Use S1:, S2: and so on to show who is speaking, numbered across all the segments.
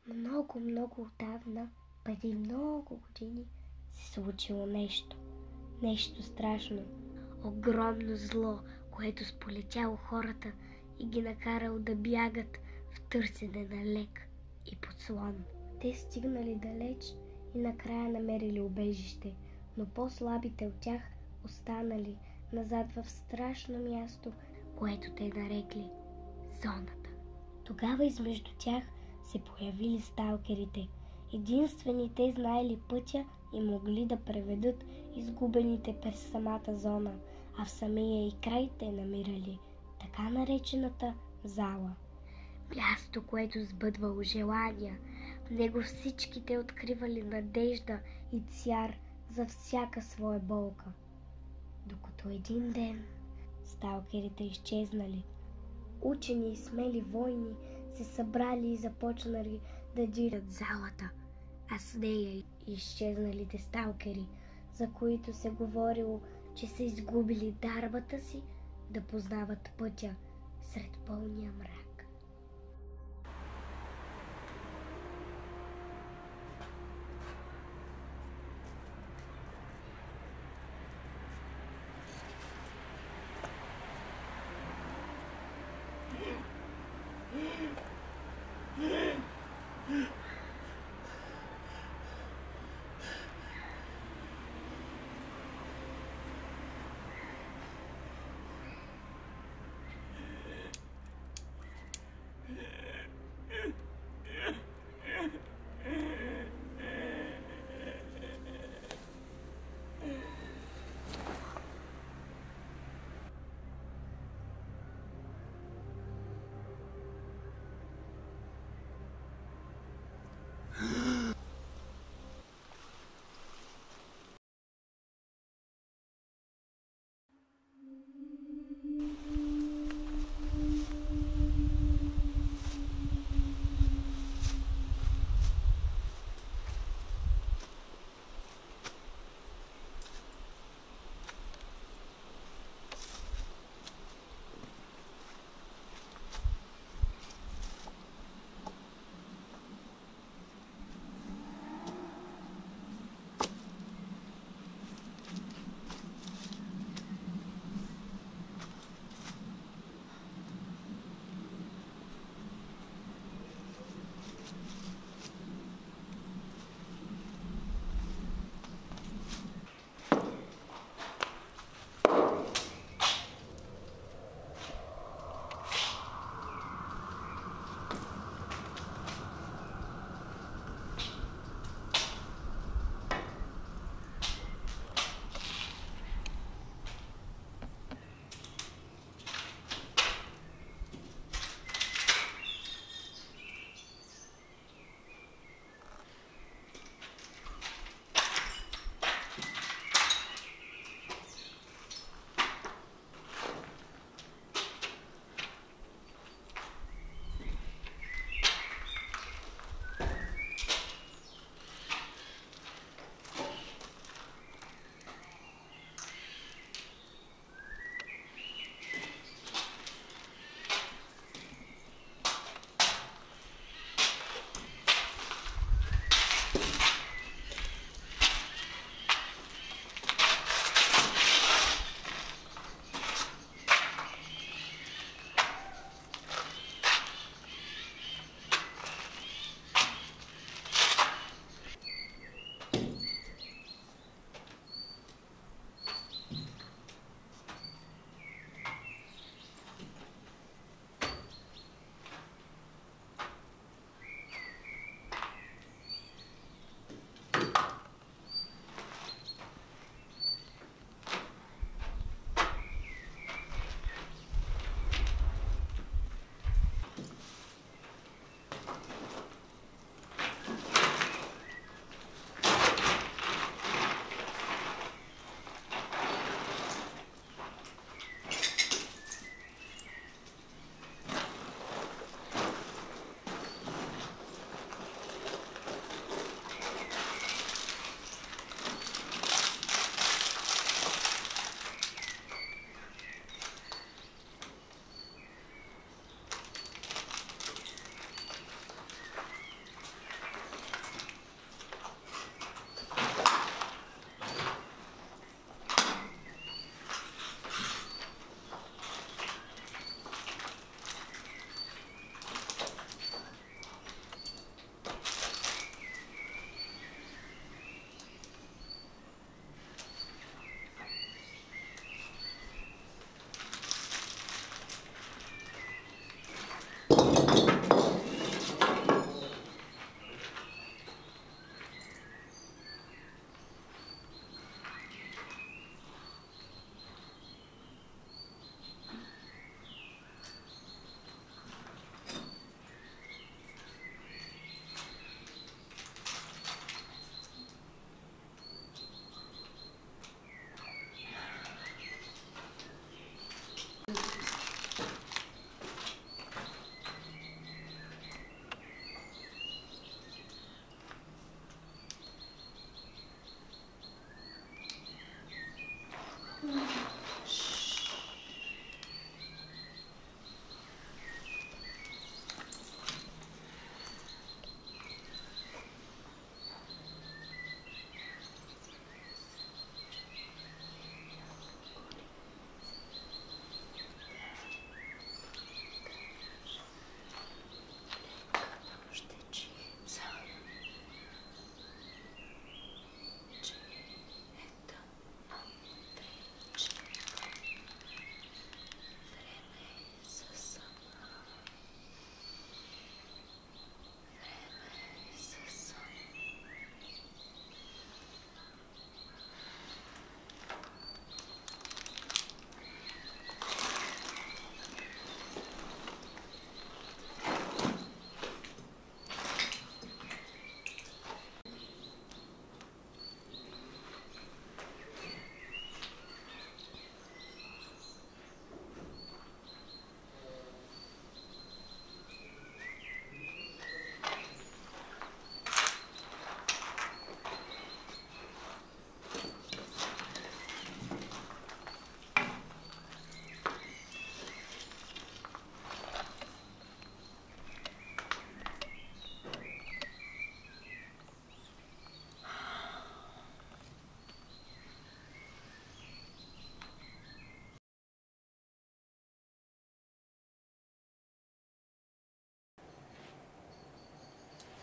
S1: Много, много отдавна, преди много години, се случило нещо. Нещо страшно. Огромно зло, което сполетяло хората и ги накарало да бягат в търсене на лек и подслон. Те стигнали далеч и накрая намерили убежище, но по-слабите от тях останали назад в страшно място, което те нарекли зоната. Тогава измежду тях се появили сталкерите. Единствени те знаели пътя и могли да преведат изгубените през самата зона, а в самия и край те намирали така наречената зала. Място, което сбъдвало желания. В него всичките откривали надежда и цяр за всяка своя болка. Докато един ден сталкерите изчезнали, учени и смели войни се събрали и започнали да дирят залата, а с нея изчезналите сталкери, за които се говорило, че са изгубили дарбата си да познават пътя сред пълния мрак.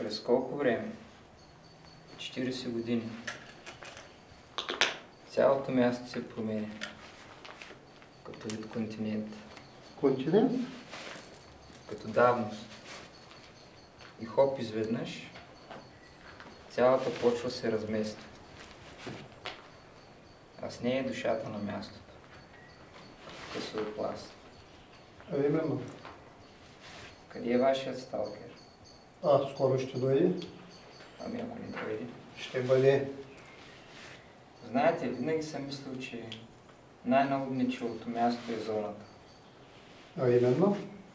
S2: През колко време? 40 години. Цялото място се променя. Като вид континент.
S3: Континент?
S2: Като давност. И хоп, изведнъж цялата почва се размества. А с нея е душата на мястото. Късопласт.
S3: А именно?
S2: Къде е вашият сталкер?
S3: Скоро ще дойде.
S2: Ами ако не дойде?
S3: Ще бъде.
S2: Знаете, винаги съм мислил, че най-налудничевото място е зоната.
S3: А именно?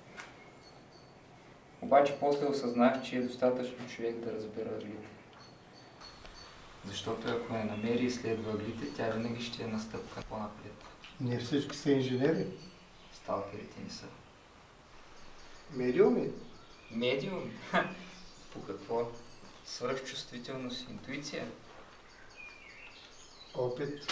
S2: Обаче после осъзнах, че е достатъчно човек да разбира ъглите. Защото ако я намери и следва ъглите, тя винаги ще е настъпка по-напред.
S3: Не всички са инженери.
S2: Сталкерите не са.
S3: Медиуми?
S2: Медиум? По какво? Свръхчувствителност, интуиция?
S3: Опит.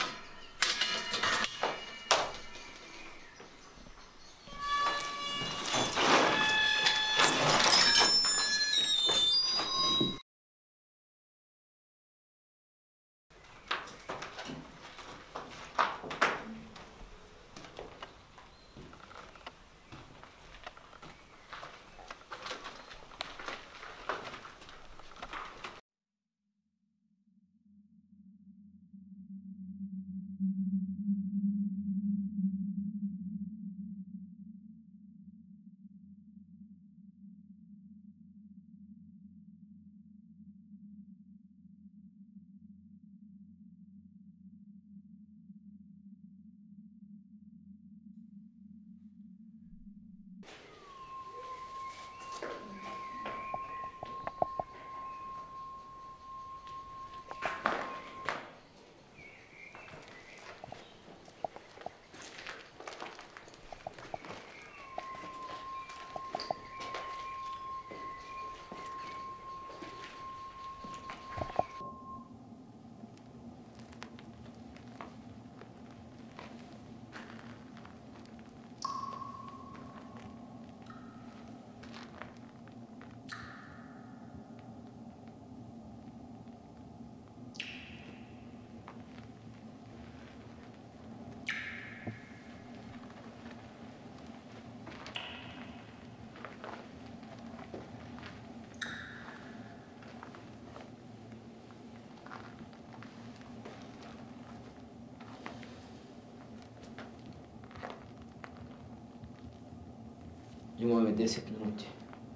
S4: Имаме 10 минути.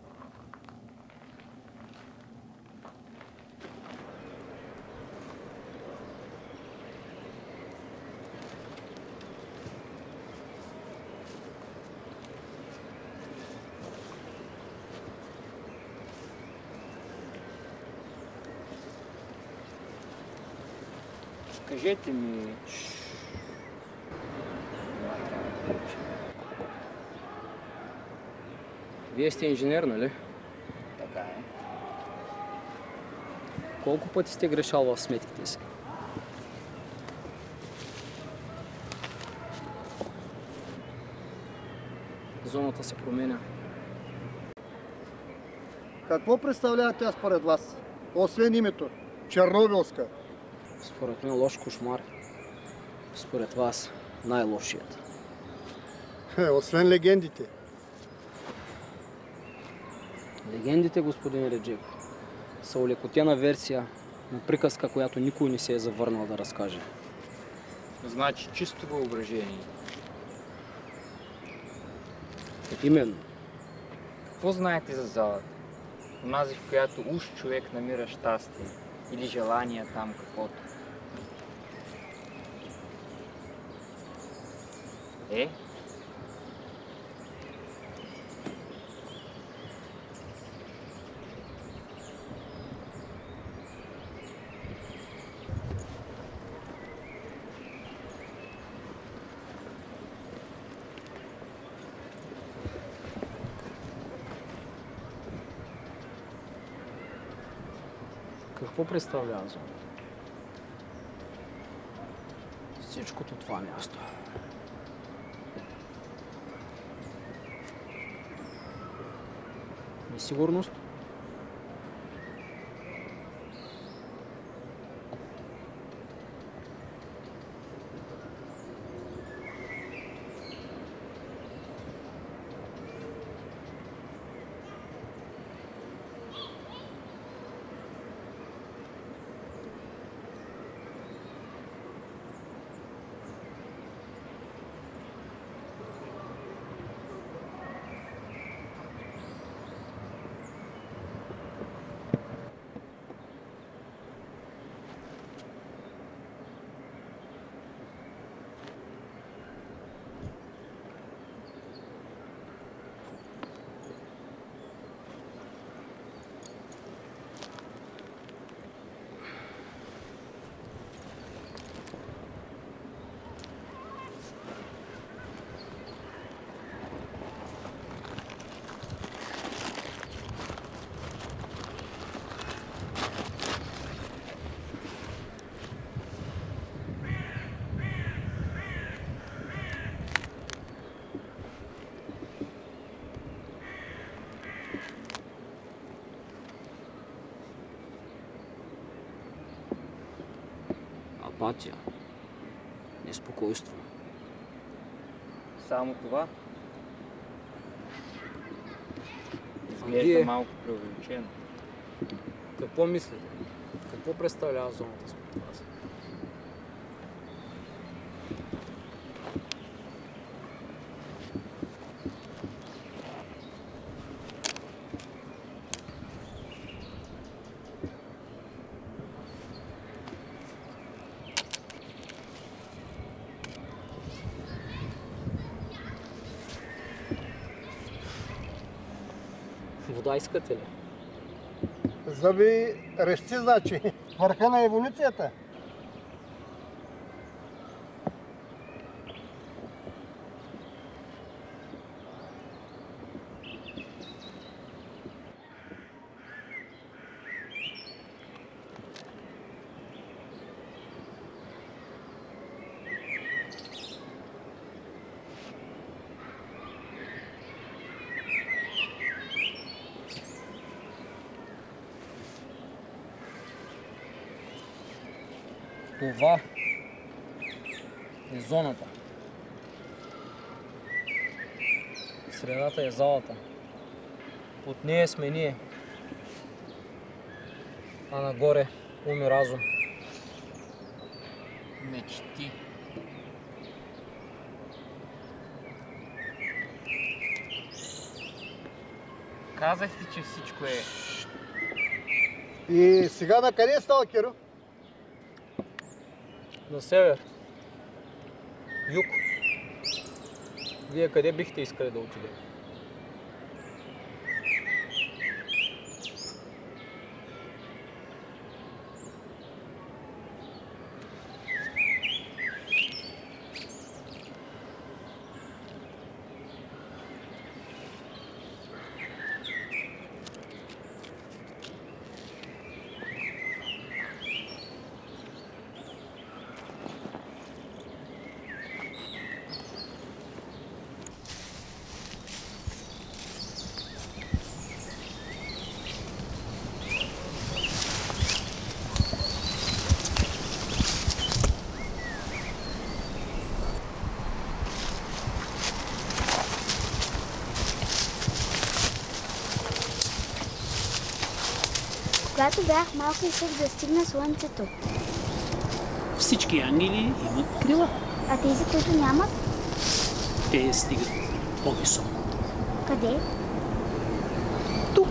S2: Кажете ми...
S4: Вие сте инженер, нали?
S2: Така е.
S4: Колко пъти сте грешал в сметките си? Зоната се променя.
S3: Какво представлява тя според вас? Освен името. Чернобилска.
S4: Според мен лош кошмар. Според вас най-лошият.
S3: Освен легендите.
S4: Легендите, господин Реджеп, са олекотена версия на приказка, която никой не се е завърнал да разкаже.
S2: Значи чисто въображение.
S4: Именно.
S2: Какво знаете за залата? Онази, в която уж човек намира щастие или желание там каквото.
S4: Какво представлява зона? Всичкото това място. Несигурност, апатия, неспокойство.
S2: Само това?
S4: вие?
S2: Изглежда малко преувеличено.
S4: Какво мислите? Какво представлява зоната според вас? Вода искате ли?
S3: За ви решти, значи, върха на еволюцията.
S4: Това е зоната. Средата е залата. Под нея сме ние. А нагоре ум и разум.
S2: Мечти. Казах ти, че всичко е...
S3: И сега на къде е стал, Киро?
S4: На север. Юг. Вие къде бихте искали да отидете?
S5: Когато бях малко, исках да стигна слънцето.
S6: Всички ангели имат крила.
S5: А тези, които нямат?
S6: Те стигат по-високо.
S5: Къде?
S6: Тук.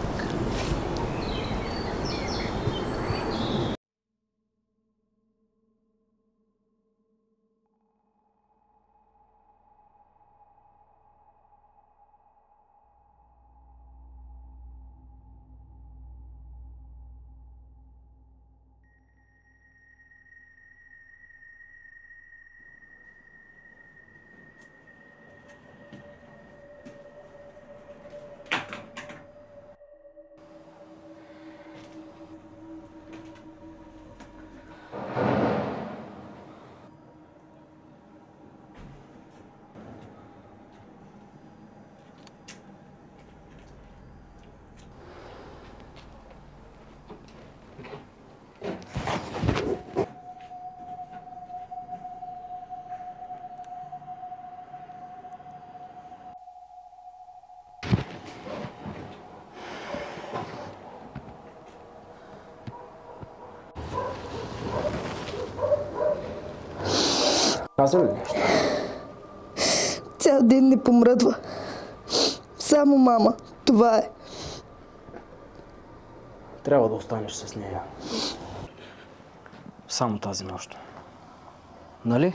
S4: Каза ли нещо?
S7: Цял ден не помръдва. Само мама. Това е.
S4: Трябва да останеш с нея. Само тази нощ. Нали?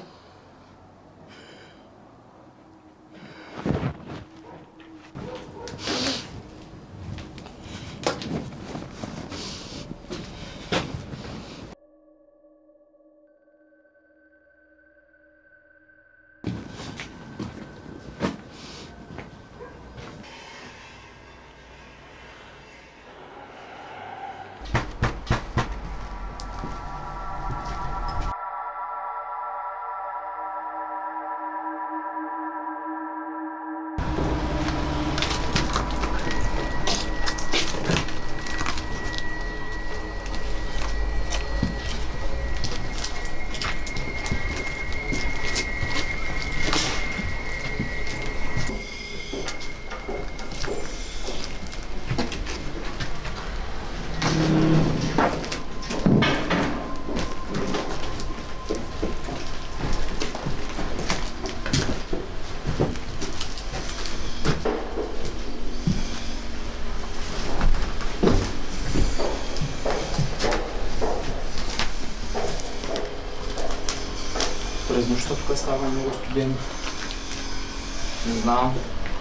S4: През нощта тук става много студено.
S2: Не знам.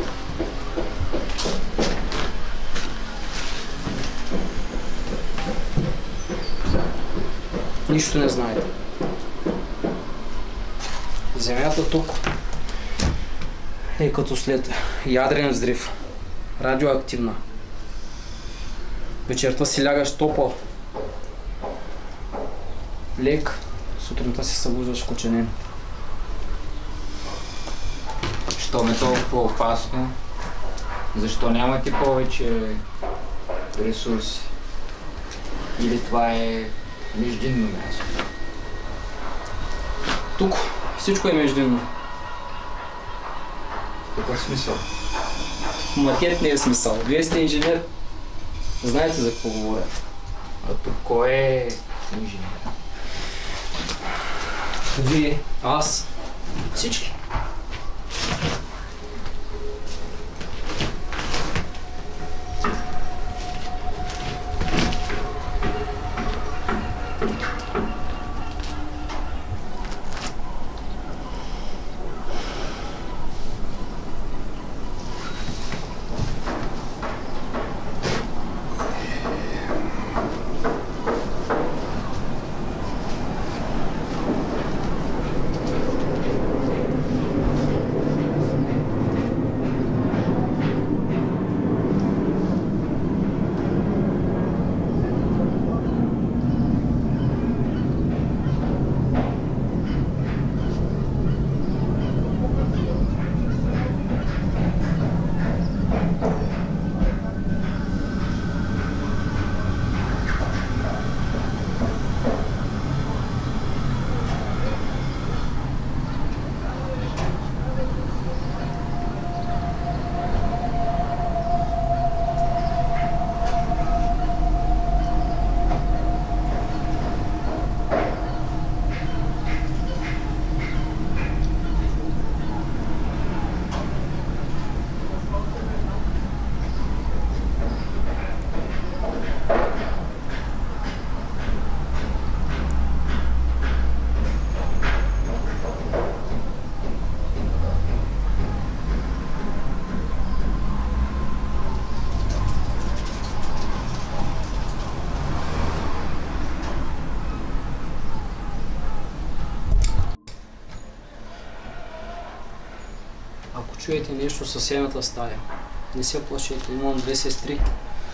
S4: Нищо не знаете. Земята тук е като след ядрен взрив. Радиоактивна. Вечерта си лягаш топъл. Лек. Сутринта се събуждаш коченен.
S2: Що ме толкова опасно? Защо нямате повече ресурси? Или това е междинно място?
S4: Тук всичко е междинно.
S2: Какъв смисъл?
S4: Макет не е смисъл. Вие сте инженер. Знаете за какво говоря.
S2: А тук кой е инженер?
S4: Вие, аз, всички. Ако чуете нещо в съседната стая, не се плашете, имам 2 сестри.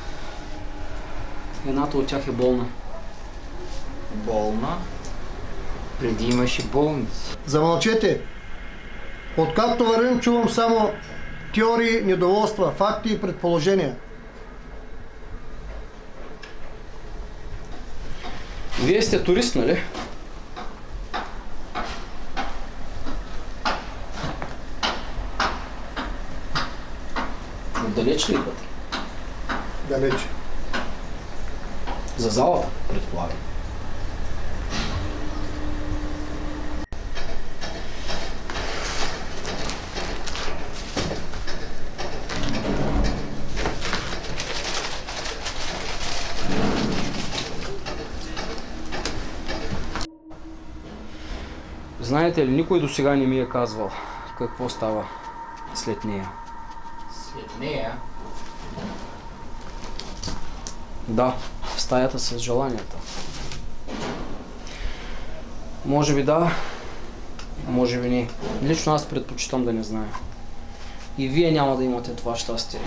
S4: Едната от тях е болна.
S2: Болна? Преди имаше болници.
S3: Замълчете! Откакто вървим, чувам само теории, недоволства, факти и предположения.
S4: Вие сте турист, нали? Отдалеч ли идвате?
S3: Далеч.
S4: За залата, предполагам. Знаете ли, никой до сега не ми е казвал какво става след нея.
S2: След нея?
S4: Да, в стаята с желанията. Може би да, може би не. Лично аз предпочитам да не зная. И вие няма да имате това щастие.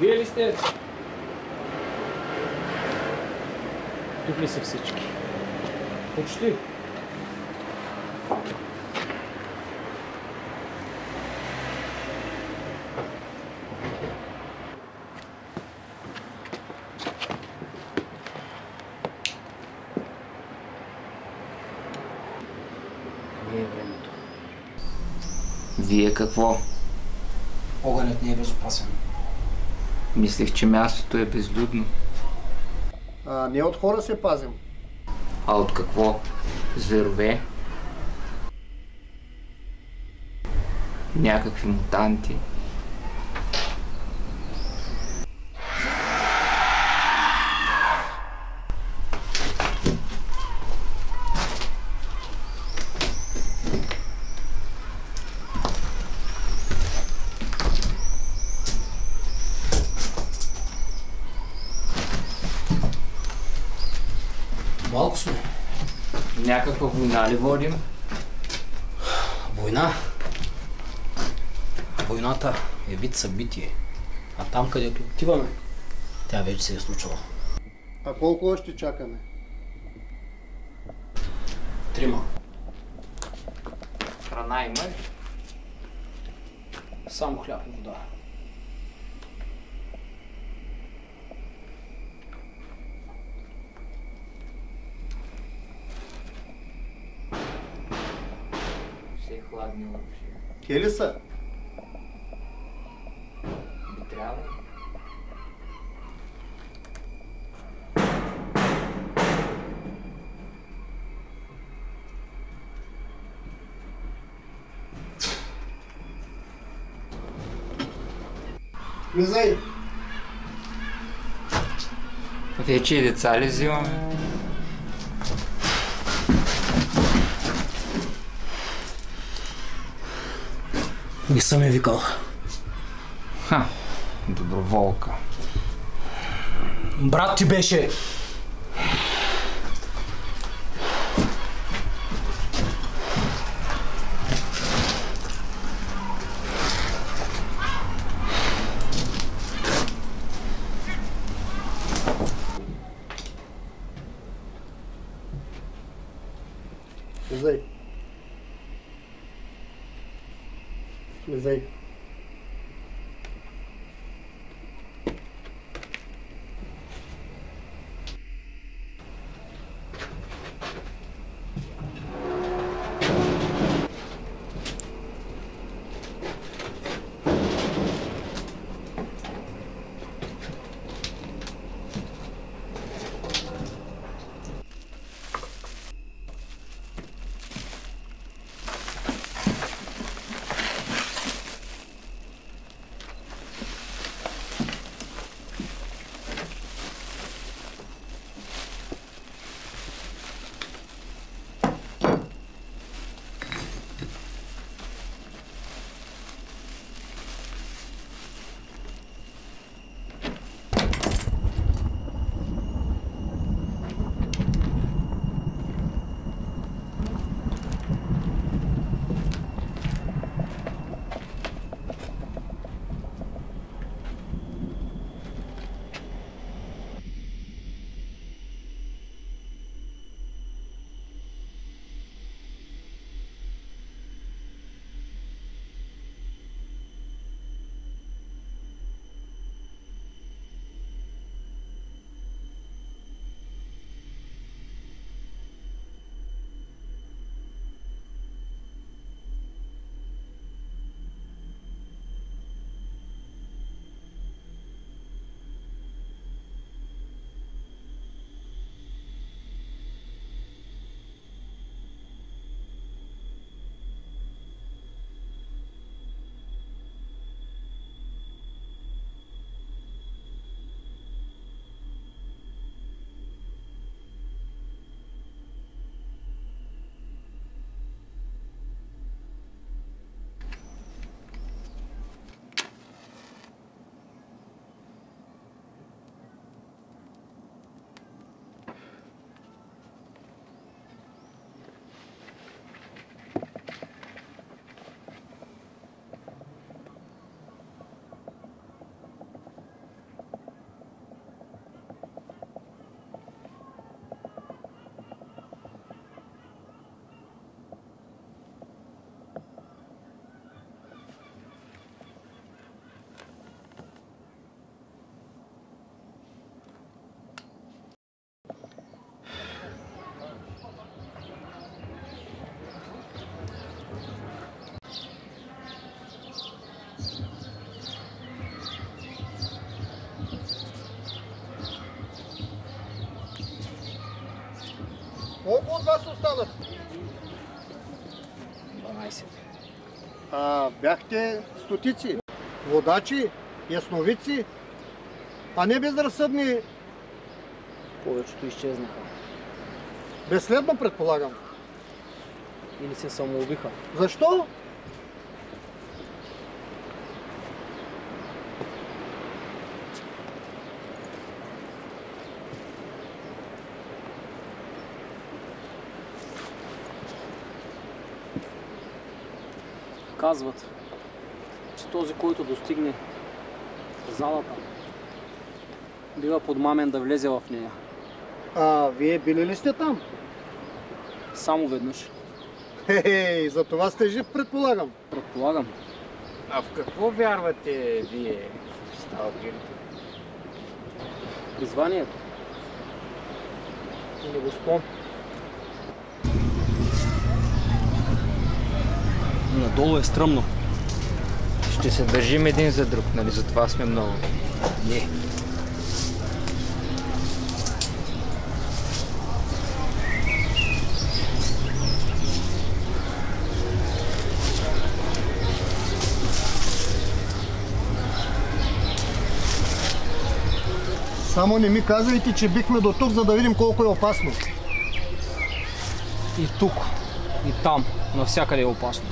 S4: Вие ли сте?
S6: Тук ли са всички?
S4: Почти. Не е времето.
S2: Вие какво?
S4: Огънят не е безопасен.
S2: Мислех, че мястото е безлюдно.
S3: Не от хора се пазим.
S2: А от какво? Зверове? Някакви мутанти?
S4: Малко сме.
S2: Някаква война ли водим?
S4: Война? Войната е вид събитие. А там, където отиваме, тя вече се е случила.
S3: А колко още чакаме?
S4: 3.
S2: Храна има ли?
S4: Само хляб и вода.
S2: Все хладни оръжия.
S3: Те ли са?
S2: Би трябва.
S3: Влизай!
S2: Вече и деца ли взимаме?
S4: Не съм я викал.
S2: Ха, доброволка.
S4: Брат ти беше.
S3: Влизай! Влизай! Колко от вас останат?
S2: 12.
S3: Бяхте стотици, водачи, ясновици, а не безразсъдни.
S4: Повечето изчезнаха.
S3: Безследно, предполагам.
S4: Или се самоубиха.
S3: Защо?
S4: Казват, че този, който достигне залата, бива подмамен да влезе в нея.
S3: Вие били ли сте там?
S4: Само веднъж.
S3: Хе-хей, за това сте жив, предполагам.
S4: Предполагам.
S2: А в какво вярвате вие, сталкерите?
S4: Призванието. Небосклон. Надолу е стръмно.
S2: Ще се държим един за друг, нали? За това сме много.
S4: Не.
S3: Само не ми казвайте, че бихме до тук, за да видим колко е опасно.
S4: И тук, и там, навсякъде е опасно.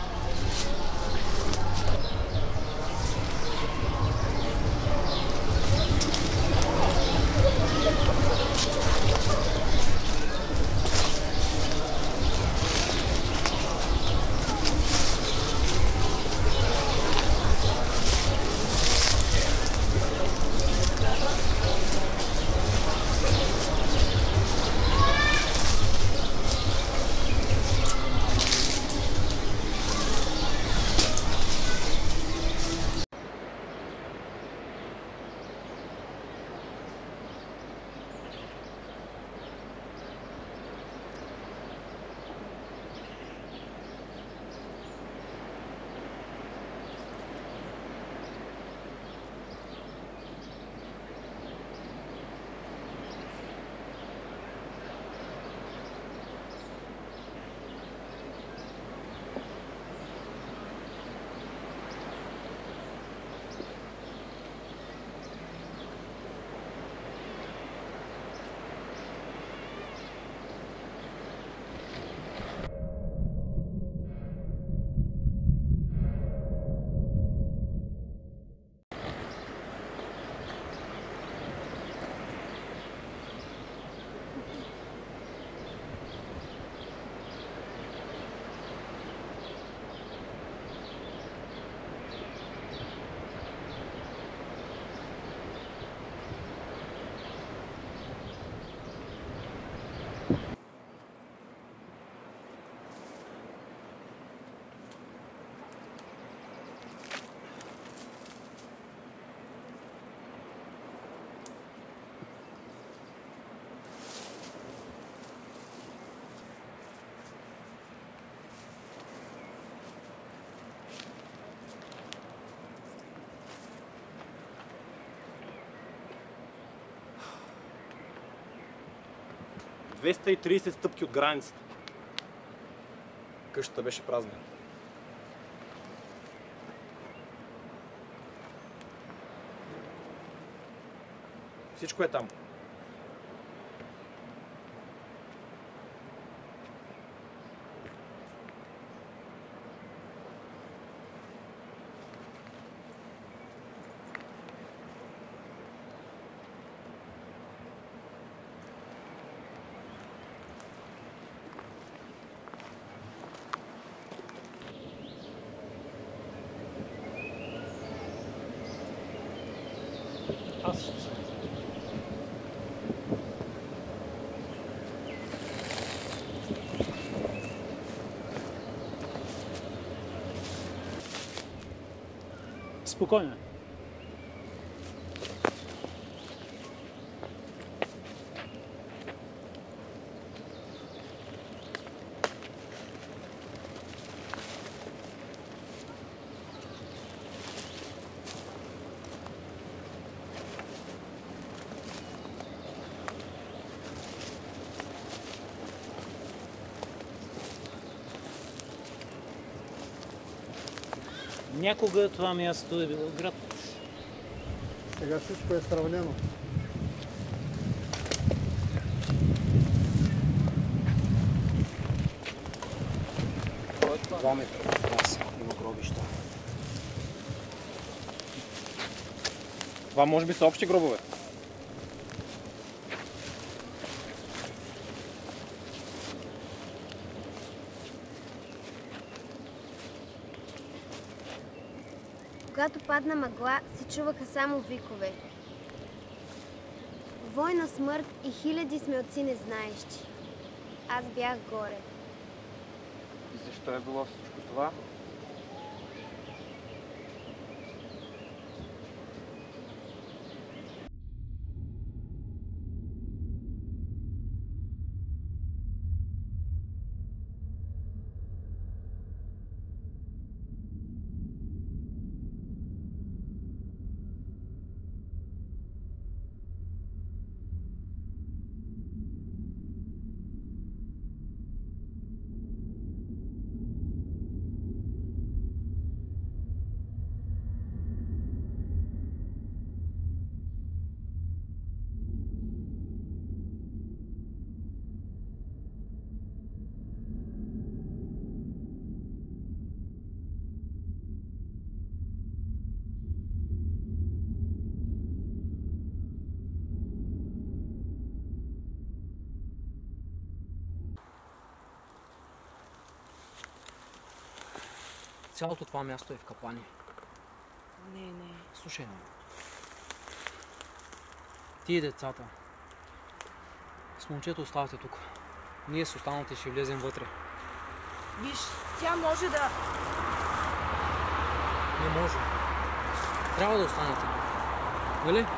S6: – 230 стъпки от границата. Къщата беше празна. Всичко е там. Аз ще се. Спокойно.
S8: Някога това място е било град.
S3: Сега всичко е сравнено.
S4: Два метра от нас има гробища.
S6: Това може би са общи гробове.
S9: Когато падна мъгла, се чуваха само викове. Война, смърт и хиляди смелци незнаещи. Аз бях горе.
S2: И защо е било всичко това?
S4: Цялото това място е в капани.
S7: Не.
S4: Слушай, ме. Ти и децата. С момчето оставате тук. Ние с останалите ще влезем вътре.
S7: Виж, тя може да...
S4: Не може. Трябва да останете. Нали?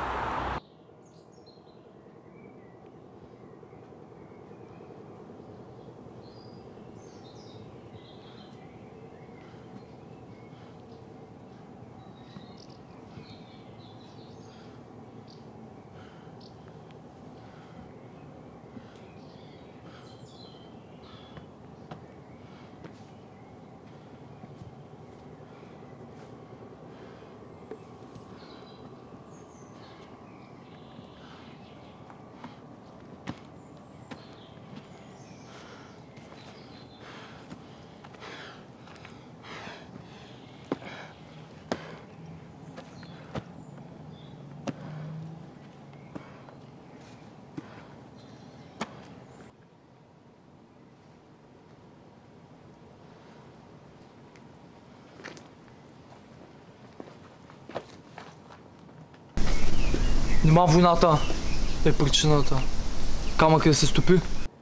S10: Нима войната е причината. Камък да се стопи.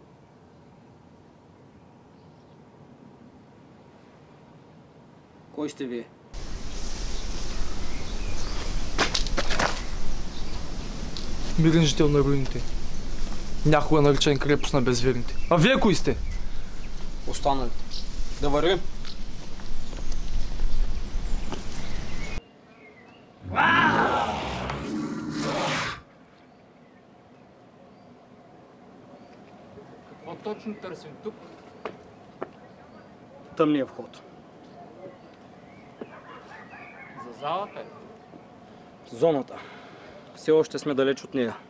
S4: Кой сте вие?
S10: Мирен жител на руините. Някога наречен крепост на безверните. А вие кои сте?
S4: Останалите. Да вървим.
S2: Какво точно търсим тук?
S4: Тъмния вход.
S2: За залата ли?
S4: Зоната. Все още сме далеч от нея.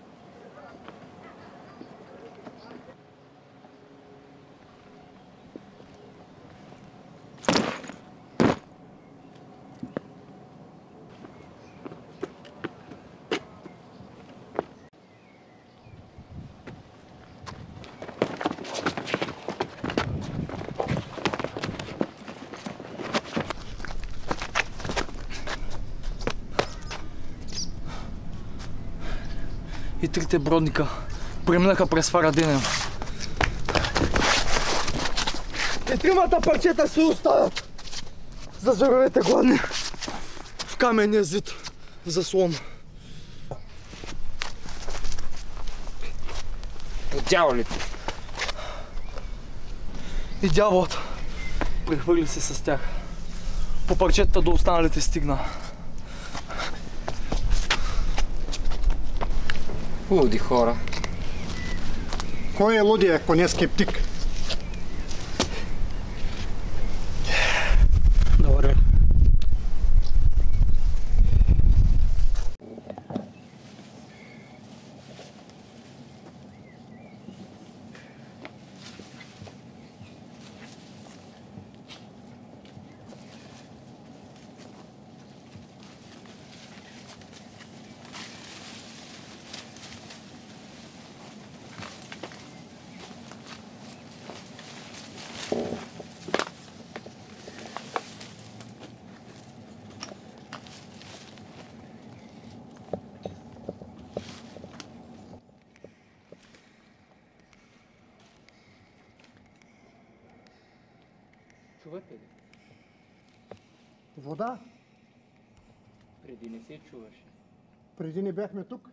S10: И трите бродника преминаха през Фараденен. И тримата парчета се оставят за зоровете гладни в каменния зид в заслон.
S2: От дяволите.
S10: И дяволът прехвърли се с тях. По парчетата до останалите стигна.
S2: Луди хора.
S3: Кой е лудия, ако не е скептик?
S4: Да вървим.
S3: Вода?
S2: Преди не се чуваше.
S3: Преди не бяхме тук.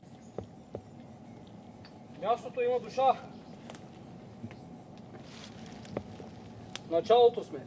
S4: Мястото има душа. В началото сме.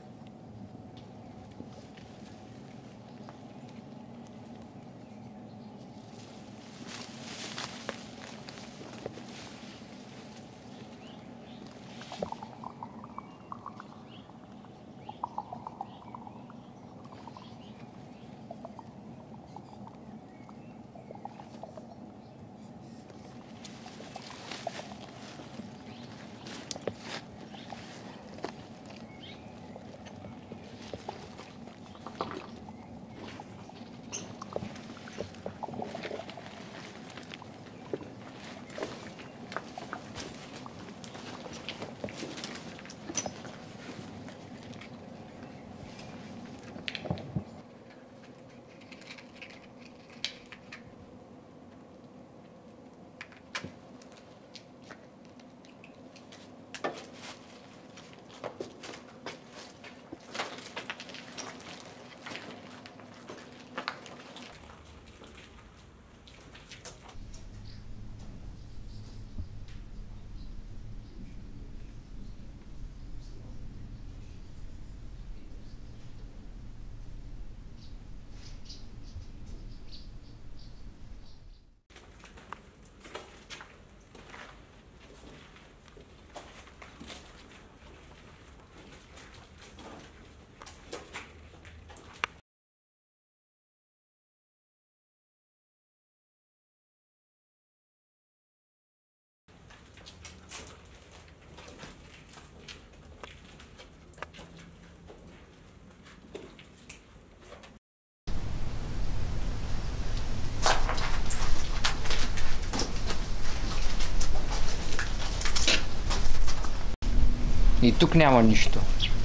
S2: И тук няма нищо.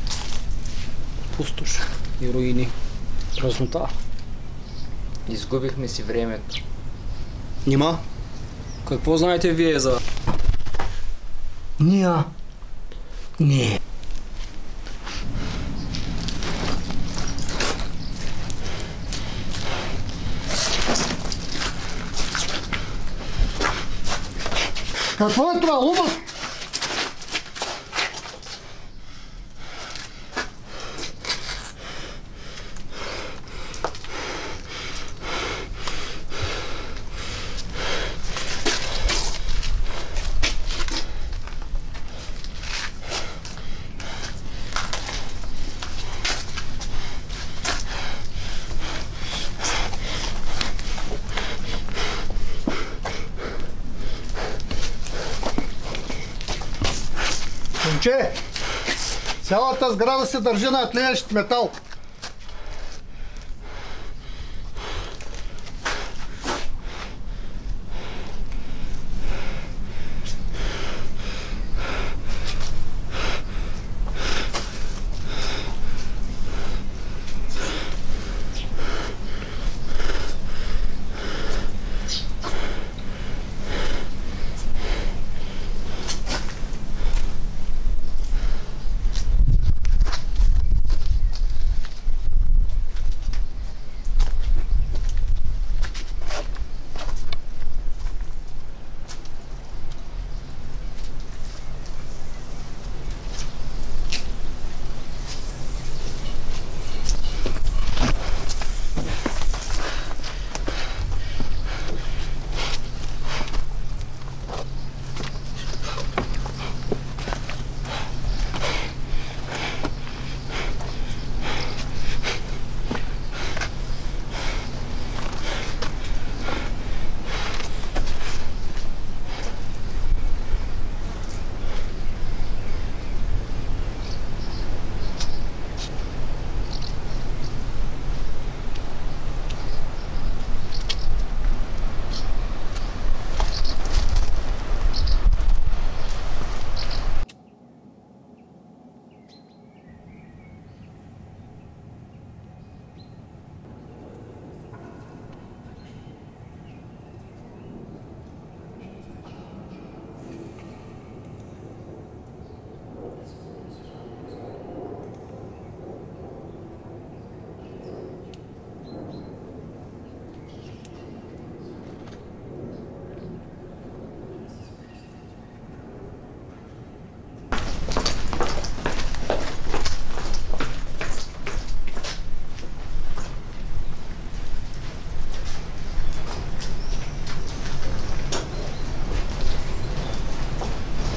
S4: Пустош и руини. Празнота.
S2: Изгубихме си времето.
S4: Нима? Какво знаете вие за...
S10: Ния. Не.
S3: Какво е това, лума? Момче, цялата сграда се държи на тлеещ метал.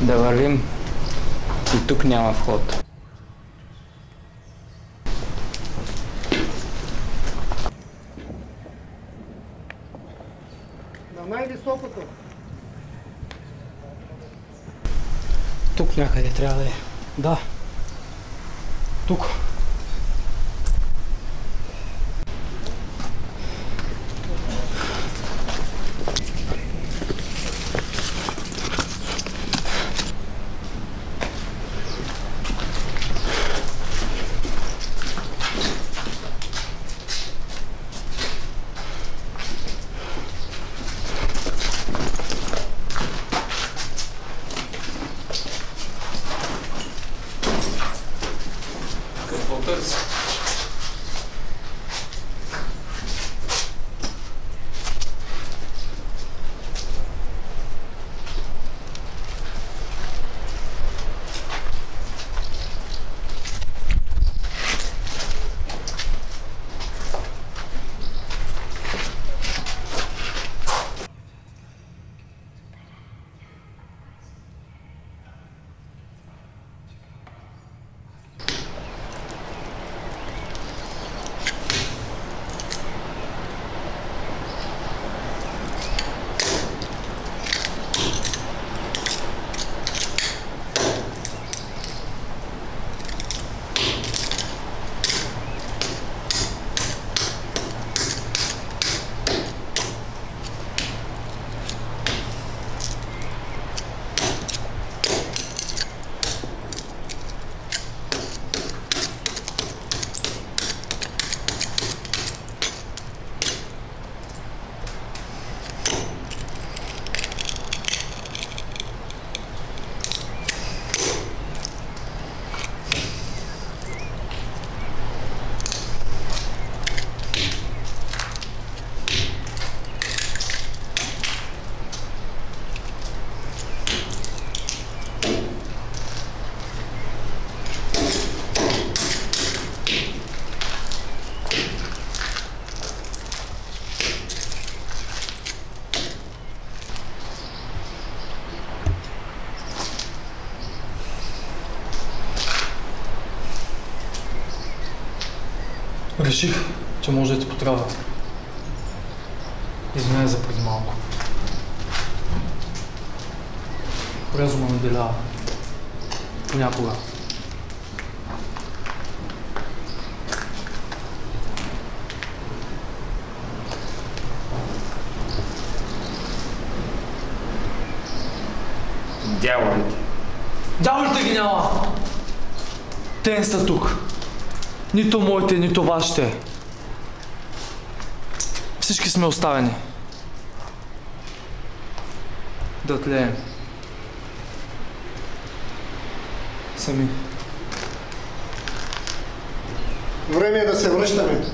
S2: Да вървим. И тук няма вход.
S3: На най-високото.
S4: Тук някъде трябва да е. Да. Тук.
S2: Какво търси?
S10: Реших, че може да ти потрябва. Извинявай за преди малко. Разума наделява. Понякога.
S2: Дяволите.
S10: Дяволите ги няма! Те не са тук. Нито моите, нито вашите. Всички сме оставени. Да тлеем. Сами.
S3: Време е да се връщаме.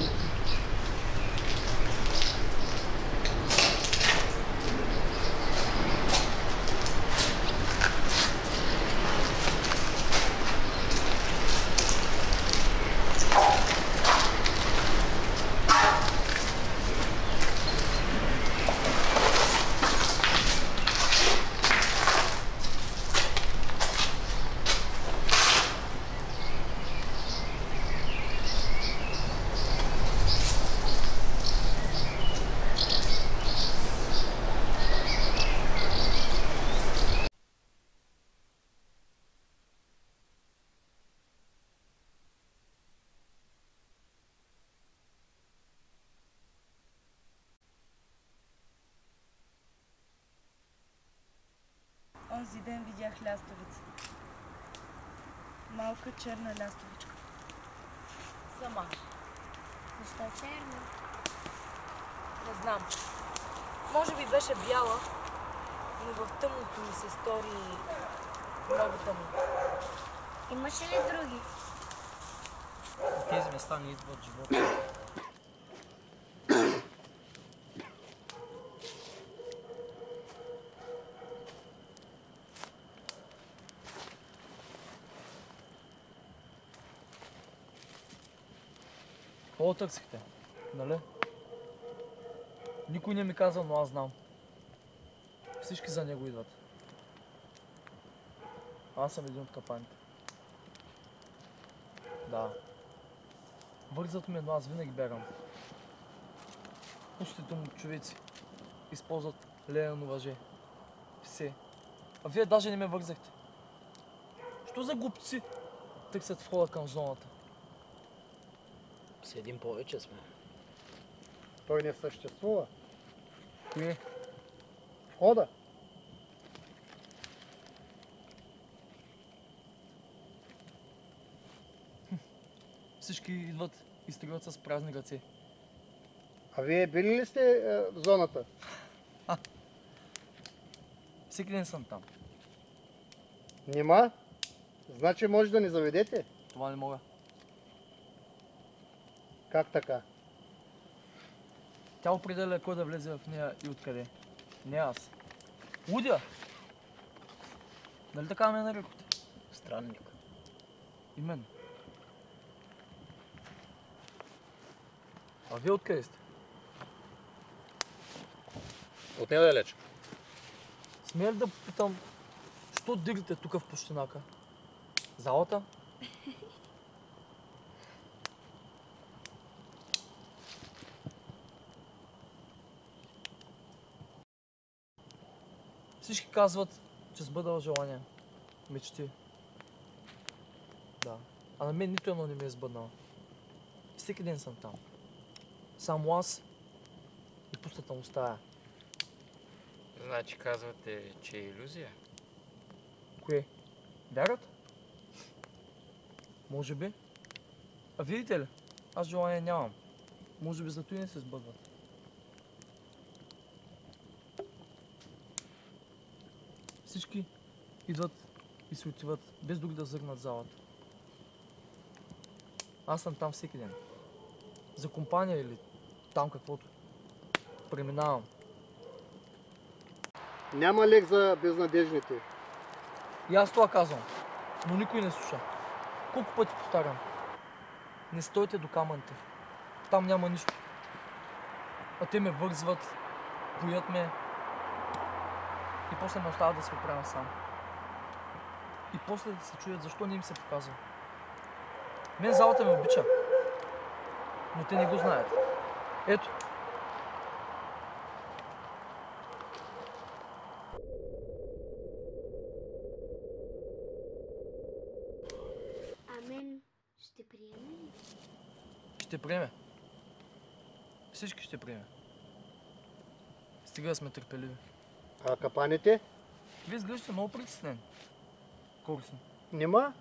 S7: Онзи ден видях лястовица. Малка черна лястовичка. Сама.
S5: Защо черна?
S7: Не знам. Може би беше бяла, но в тъмното ми се стори много тъмно.
S5: Имаше ли други?
S4: Тези места не идват живота. Какво търсихте? Нали? Никой не ми каза, но аз знам. Всички за него идват.
S10: Аз съм един от капаните. Да. Вързат ме, но аз винаги бягам. Пустите му човеци използват леено въже. Все. А вие даже не ме вързахте. Що за глупци търсят входа към зоната?
S4: С един повече сме.
S3: Той не съществува.
S10: Кое?
S3: Входа.
S10: Всички идват и струват с празни ръце.
S3: А вие били ли сте в зоната?
S10: Всеки ден съм там.
S3: Нима? Значи може да ни заведете?
S10: Това не мога.
S3: Как така?
S10: Тя определя кой да влезе в нея и откъде. Не аз. Лудя! Нали така ме нарекохте?
S4: Странник.
S10: Именно. А вие откъде сте?
S6: От нея далеч.
S10: Смея ли да попитам, що дирите тук в пущинака? Залата? Всички казват, че сбъдал желания, мечти. Да. А на мен нито едно не ми е сбъднало. Всеки ден съм там. Само аз и пустата му стая.
S2: Значи казвате, че е илюзия?
S10: Кое? Вярата? Може би. А видите ли, аз желание нямам. Може би зато и не се сбъдват. Всички идват и се отиват, без дори да зърнат залата. Аз съм там всеки ден. За компания или там каквото. Преминавам.
S3: Няма лек за безнадежните.
S10: И аз това казвам, но никой не слуша. Колко пъти повтарям? Не стойте до камъните. Там няма нищо. А те ме вързват, боят ме и после ме оставят да се оправя сам. И после се чуят защо не им се показва. Мен залата ме обича, но те не го знаят. Ето.
S9: Амен ще приеме ли?
S10: Ще приеме. Всички ще приеме. Стига да сме търпеливи.
S3: А капаните?
S10: Вие изглеждате много притеснен. Корисно.
S3: Нима?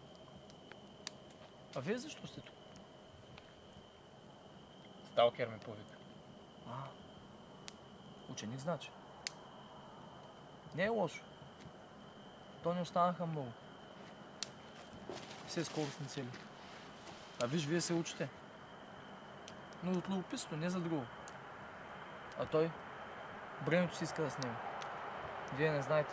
S10: А вие защо сте тук?
S2: Сталкер ме повика.
S10: Ученик значи. Не е лошо. То не останаха много. Все скоростни цели. А виж, вие се учите. Но от любопитство, не за друго. А той, бремето си иска да снеме. Вие не знаете.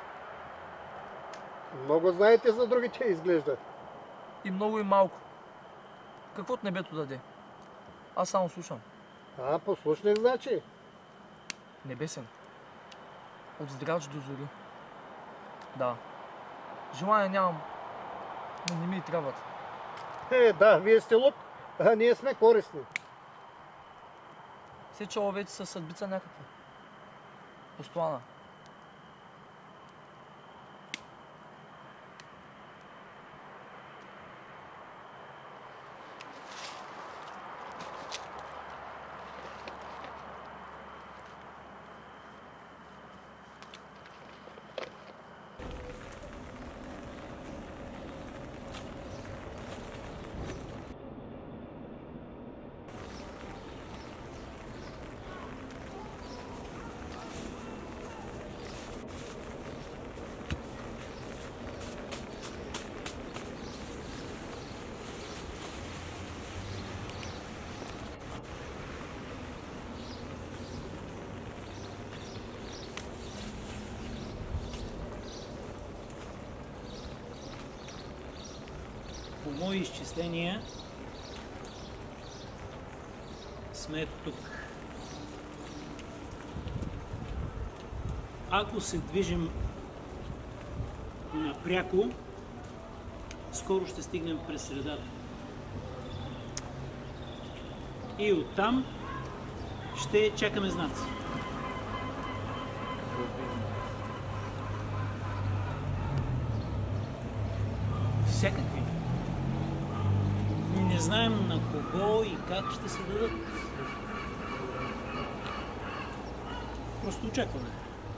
S3: Много знаете за другите, изглежда.
S10: И много и малко. Каквото небето даде. Аз само слушам.
S3: Послушник значи.
S10: Небесен. От здрач до зори. Да. Желания нямам, но не ми и трябват.
S3: Да, вие сте лук, а ние сме користни.
S10: Все човеци са съдбица някаква. Постоянна.
S8: По мои изчисления сме тук. Ако се движим напряко, скоро ще стигнем през средата. И оттам ще чакаме знаци. Всякакви. Не знаем на кого и как ще се дадат. Просто очакваме.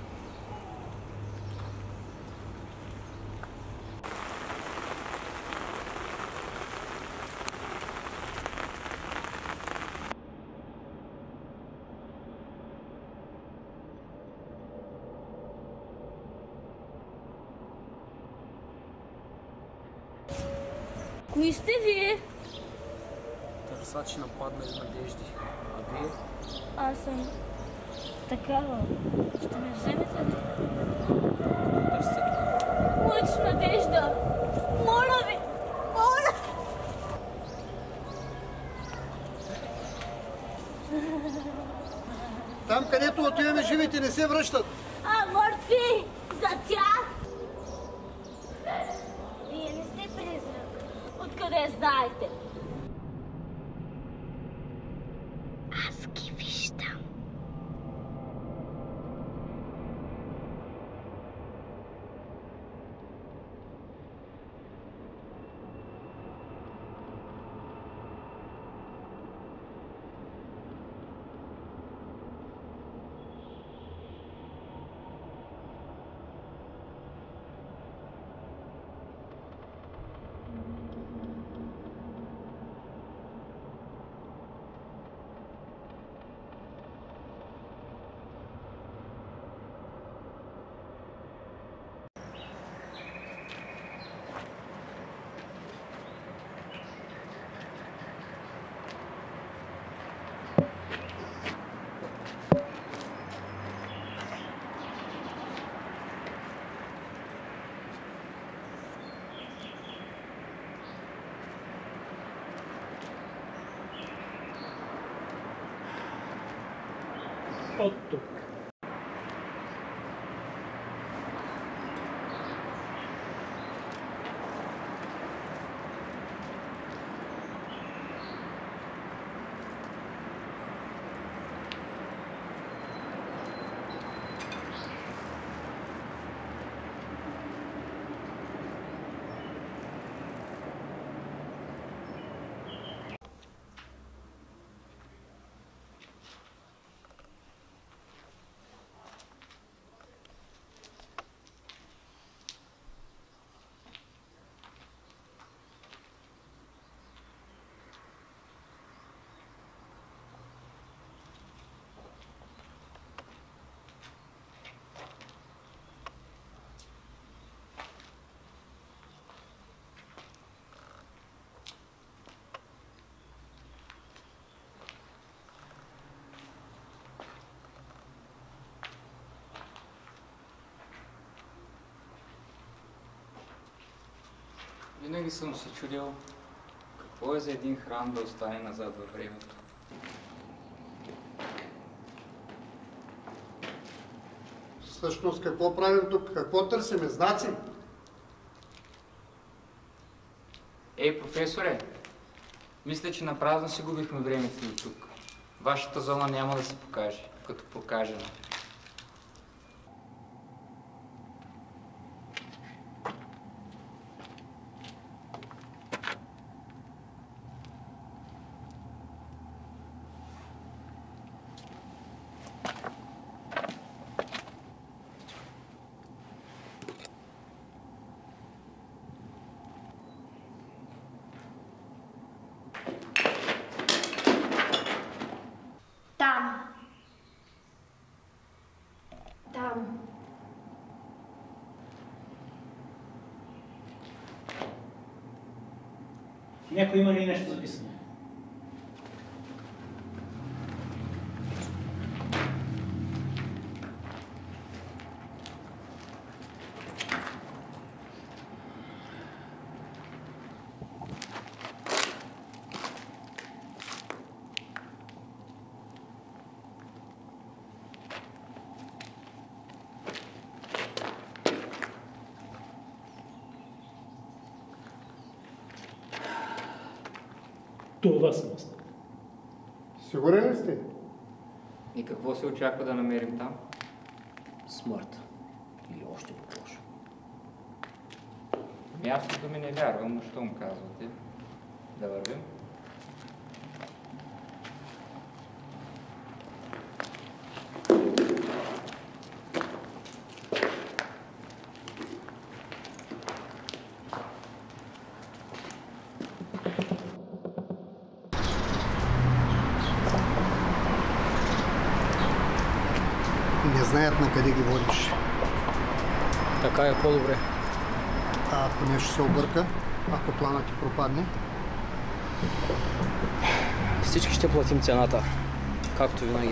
S5: Кои сте вие?
S4: Търсачи нападнали надежди. А вие?
S5: Аз съм такава. Ще ме вземете ли?
S4: Търсите.
S5: Лъч надежда! Моля ви! Моля!
S3: Там, където отиваме, живите не се връщат.
S5: А, мъртви! За тях!
S9: Вие не сте призрак.
S5: Откъде знаете?
S1: Аз ги виждам.
S8: От тук.
S2: Винаги съм се чудил какво е за един храм да остане назад във времето.
S3: Всъщност какво правим тук? Какво търсиме? Знаци?
S2: Ей, професоре, мисля, че напразно си губихме времето до тук. Вашата зона няма да се покаже, като покажена.
S9: Там. Там.
S8: Някой има ли нещо записано? Това съм аз.
S3: Сигурен ли сте?
S2: И какво се очаква да намерим там?
S4: Смърт. Или още по-лошо.
S2: Мястото ми не вярвам, но що му казвате? Да вървим?
S3: Не знаят на къде ги водиш.
S4: Така е по-добре.
S3: А ако нещо се обърка, ако планът ти пропадне?
S4: Всички ще платим цената, както винаги.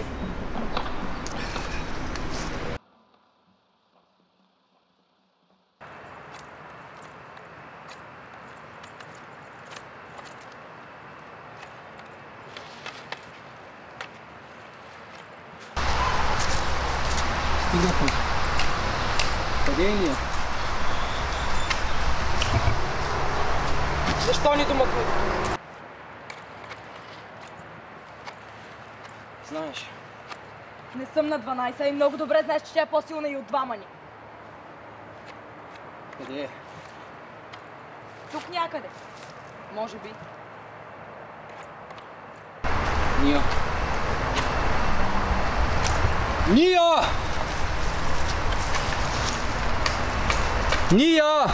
S4: Стигнахме. Къде е ние?
S10: Защо ни домакват?
S4: Знаеш.
S7: Не съм на 12, а и много добре знаеш, че тя е по-силна и от двама ни.
S4: Къде е?
S7: Тук някъде. Може би.
S4: Ния! Ния! Ния!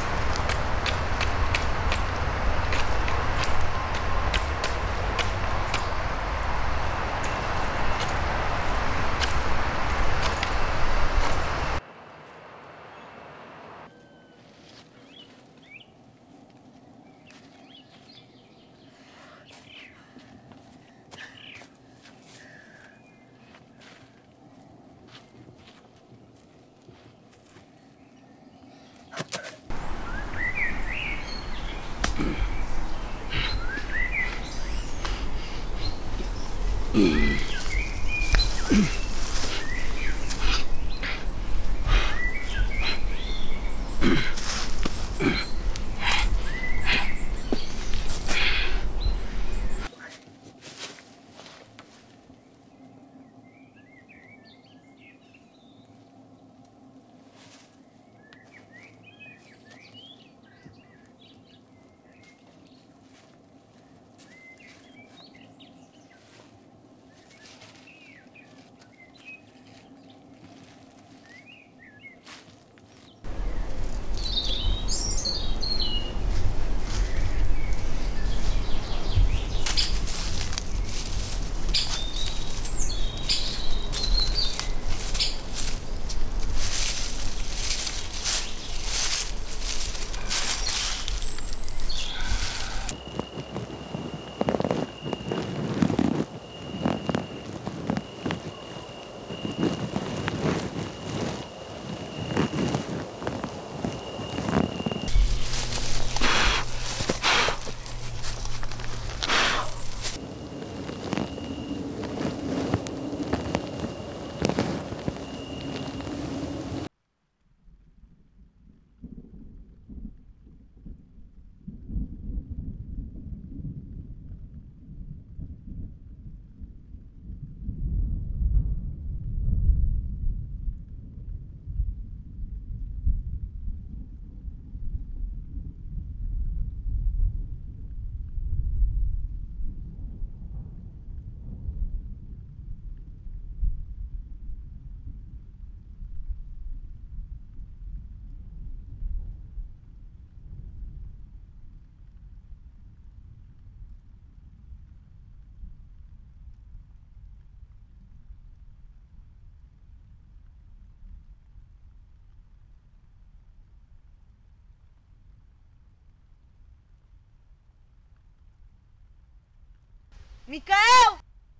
S7: Микаел!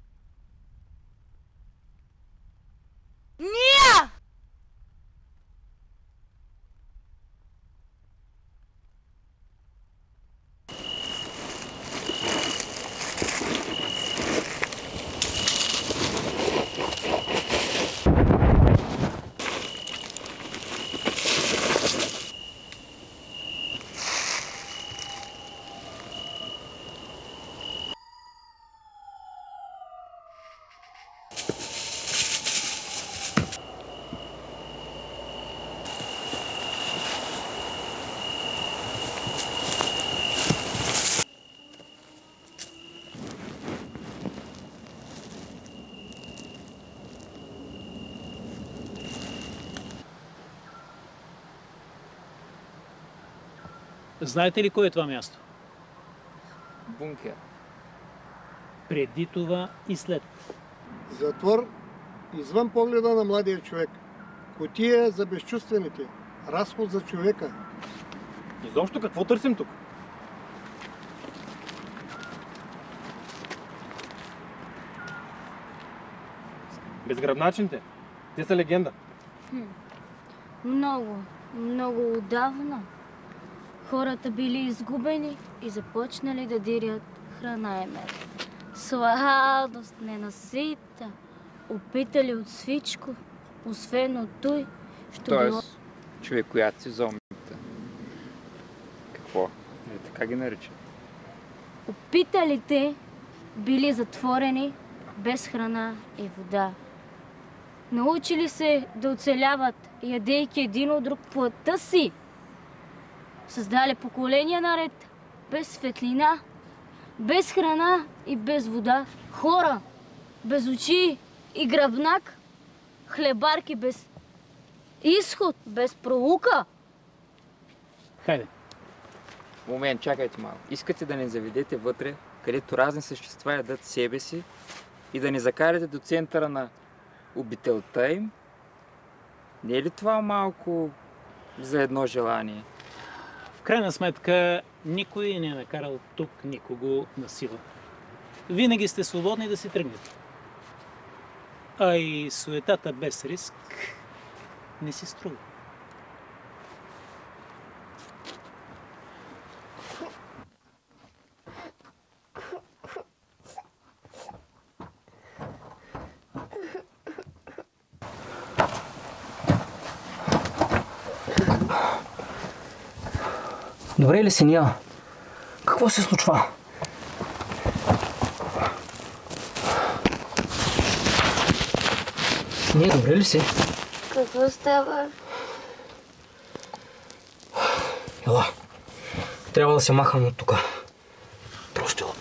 S7: Ния!
S8: Знаете ли кое е това място?
S2: Бункер.
S8: Преди това и след.
S3: Затвор извън погледа на младия човек. Кутия за безчувствените. Разход за човека.
S6: Изобщо какво търсим тук? Безгръбначните. Те са легенда.
S5: Много отдавна хората били изгубени и започнали да дирят храна и мед. Сладост ненасита, опитали от всичко, освен от той, що било...
S2: Тоест, човекоядци, зомбите. Какво? Така ги нарича.
S5: Опиталите били затворени без храна и вода. Научили се да оцеляват, ядейки един от друг плътта си. Създали поколения наред без светлина, без храна и без вода. Хора без очи и гръбнак, хлебарки без изход, без пролука.
S8: Хайде.
S2: Момент, чакайте малко. Искате да ни заведете вътре, където разни същества ядат себе си и да ни закарате до центъра на обителта им? Не е ли това малко за едно желание?
S8: В крайна сметка, никой не е накарал тук никого на сила. Винаги сте свободни да си тръгнете. А и суетата без риск не си струва.
S4: Добре ли си, Ния? Какво се случва? Ния, добре ли си?
S1: Какво става?
S4: Ела, трябва да се махам от тука. Просто ела.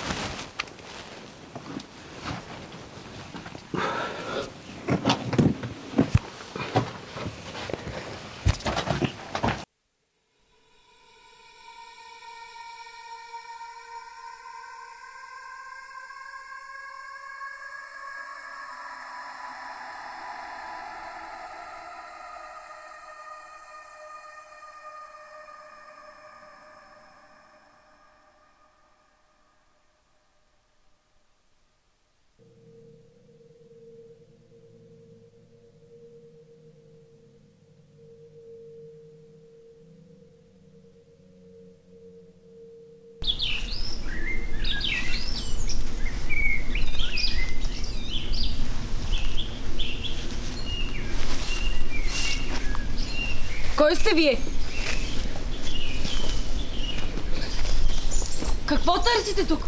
S7: Кой сте вие? Какво търсите тук?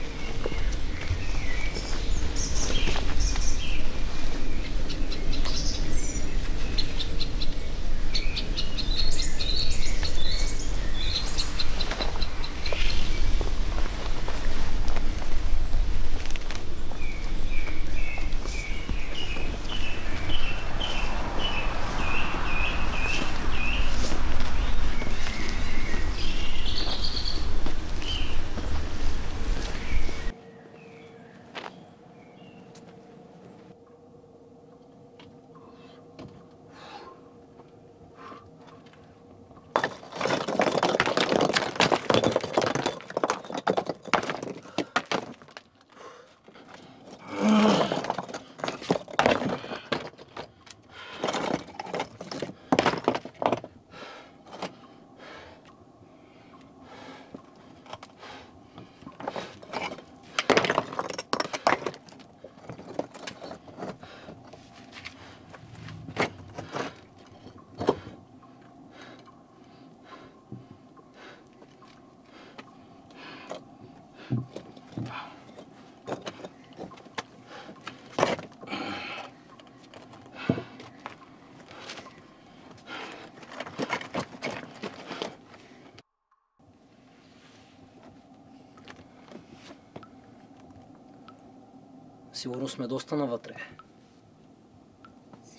S4: Сигурно сме доста навътре.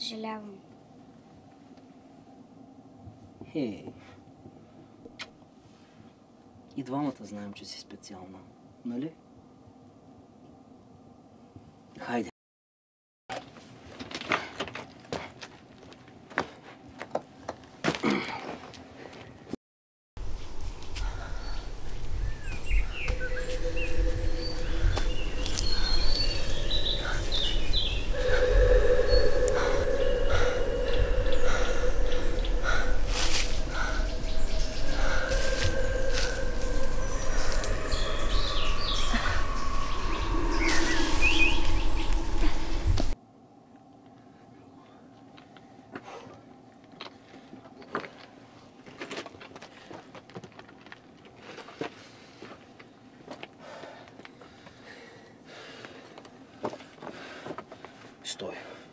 S1: Съжалявам.
S4: Хей. И двамата знаем, че си специална. Нали? Хайде. Стой.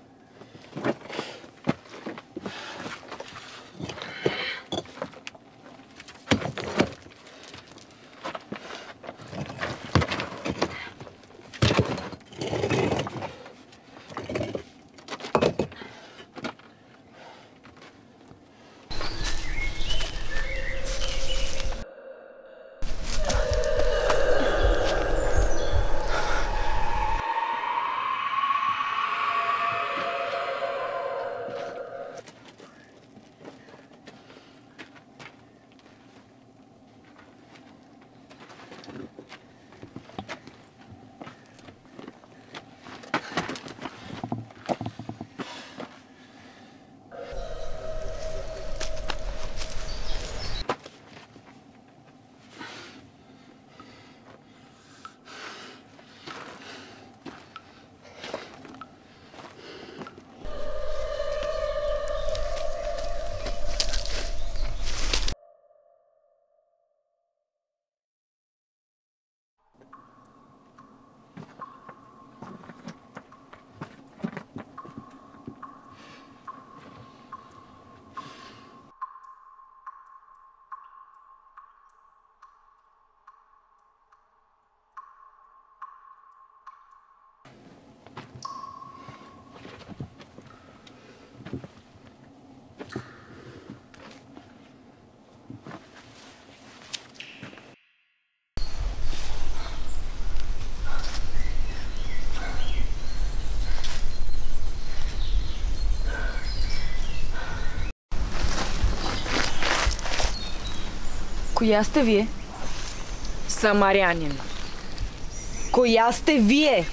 S7: Коя сте вие? Самарянин. Коя сте вие?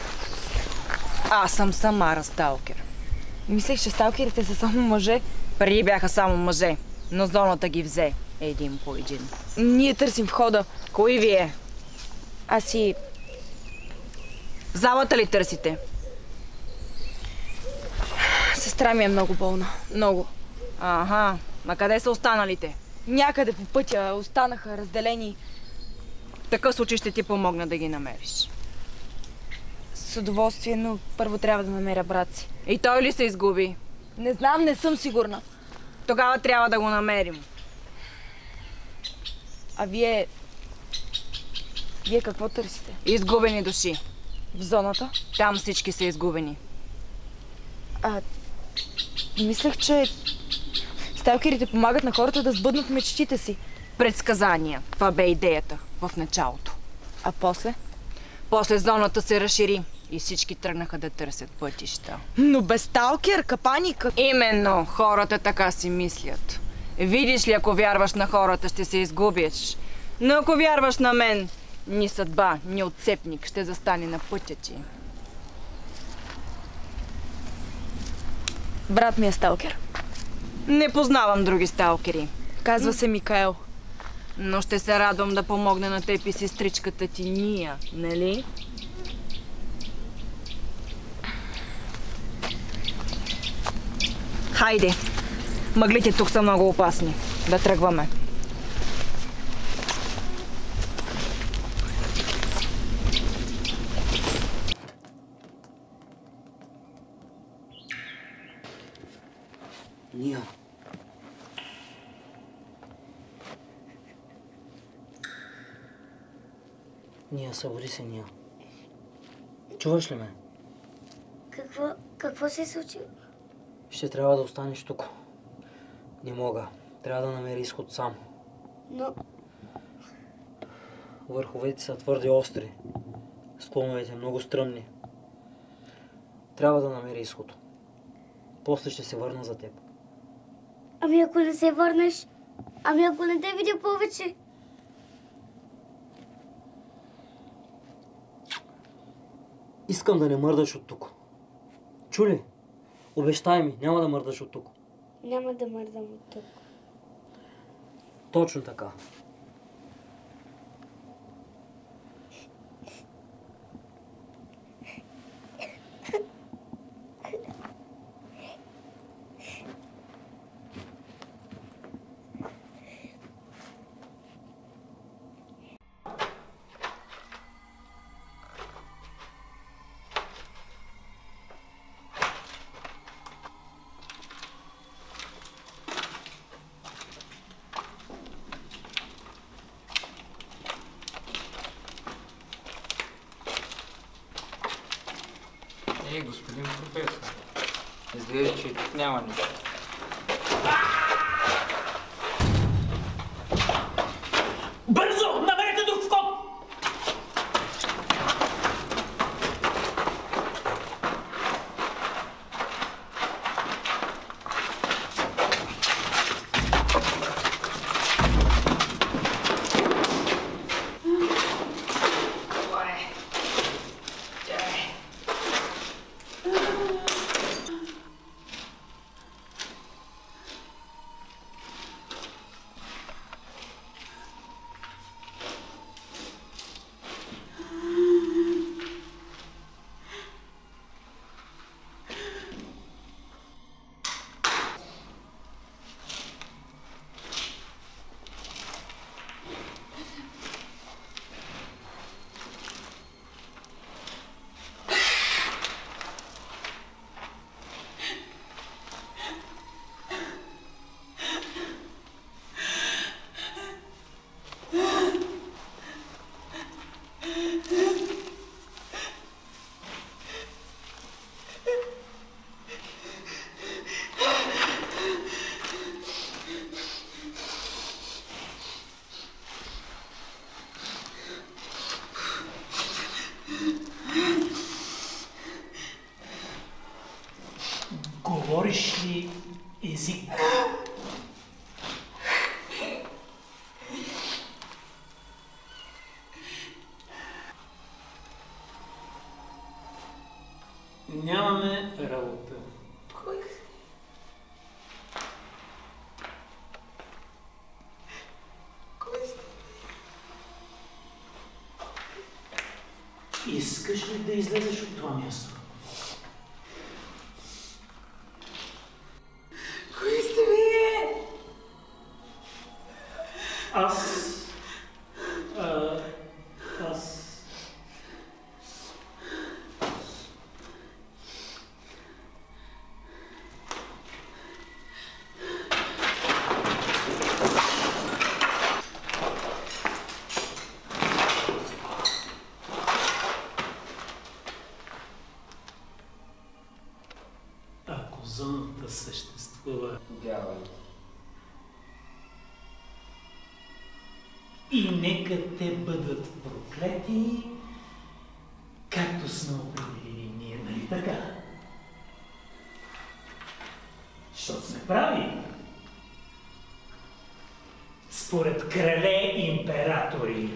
S7: Аз съм Самара Сталкер. Мислех, че сталкерите са само мъже. Преди бяха само мъже, но зоната ги взе един по един. Ние търсим входа. Кои вие? Аз и... Залата ли търсите? Сестра ми е много болна. Много. Аха. А къде са останалите? Някъде по пътя останаха разделени. В такъв случай ще ти помогна да ги намериш. С удоволствие, но първо трябва да намеря брат си. И той ли се изгуби? Не знам, не съм сигурна. Тогава трябва да го намерим. А вие... Вие какво търсите? Изгубени души. В зоната? Там всички са изгубени. Мислех, че сталкерите помагат на хората да сбъднат мечтите си. Предсказания. Това бе идеята в началото. А после? После зоната се разшири и всички тръгнаха да търсят пътища. Но без сталкер, капаник... Именно, хората така си мислят. Видиш ли, ако вярваш на хората, ще се изгубиш. Но ако вярваш на мен, ни съдба, ни отцепник ще застане на пътя ти. Брат ми е сталкер. Не познавам други сталкери. Казва се Микаел. Но ще се радвам да помогна на теб и сестричката ти Ния, нали? Хайде! Мъглите тук са много опасни. Да тръгваме.
S4: Ния. Ния, събуди се, Ния. Чуваш ли ме?
S1: Какво се случи?
S4: Ще трябва да останеш тук. Не мога. Трябва да намери изход сам.
S1: Но...
S4: Върховете са твърде остри. Склоновете много стръмни. Трябва да намери изход. После ще се върна за теб.
S1: Ами ако не се върнеш? Ами ако не те видя повече?
S4: Искам да не мърдаш от тук. Чули? Обещай ми, няма да мърдаш от тук.
S1: Няма да мърдам от тук.
S4: Точно така.
S2: Господин професор, изглежда, че тук няма нищо.
S8: Бързо! Намерете друг вход! Говориш ли език? Нямаме работа. Искаш ли да излезеш от това място?
S11: Кои сте вие?
S8: Аз... Ако зоната съществува... И нека те бъдат проклети, както сме определили ние, нали така? Защото сме прави. Според крале императори.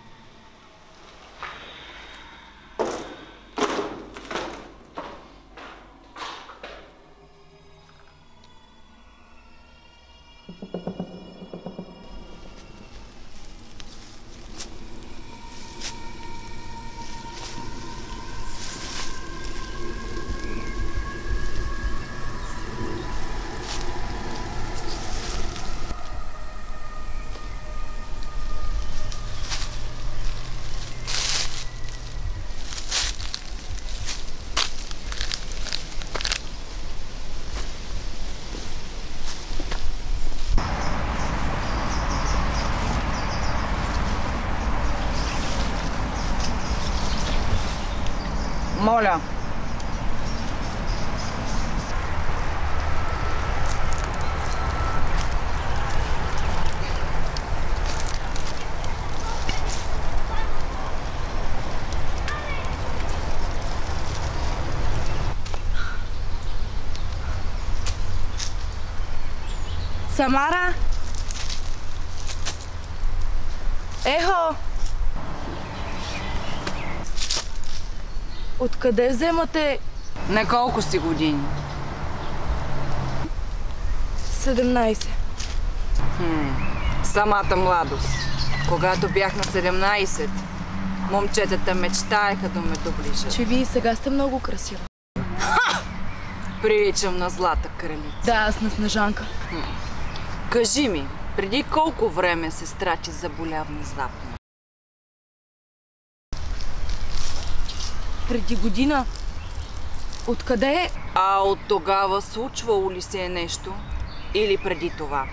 S7: Моля. Самара! Ехо! Откъде вземате?
S12: На колко си години?
S7: 17.
S12: Самата младост. Когато бях на 17, момчетата мечтаеха да ме доближат.
S7: Че вие сега сте много красива.
S12: Приличам на злата кралица.
S7: Да, аз на Снежанка.
S12: Кажи ми, преди колко време сестра ти заболя внезапно?
S7: Преди година. Откъде?
S12: А от тогава случвало ли се е нещо? Или преди това?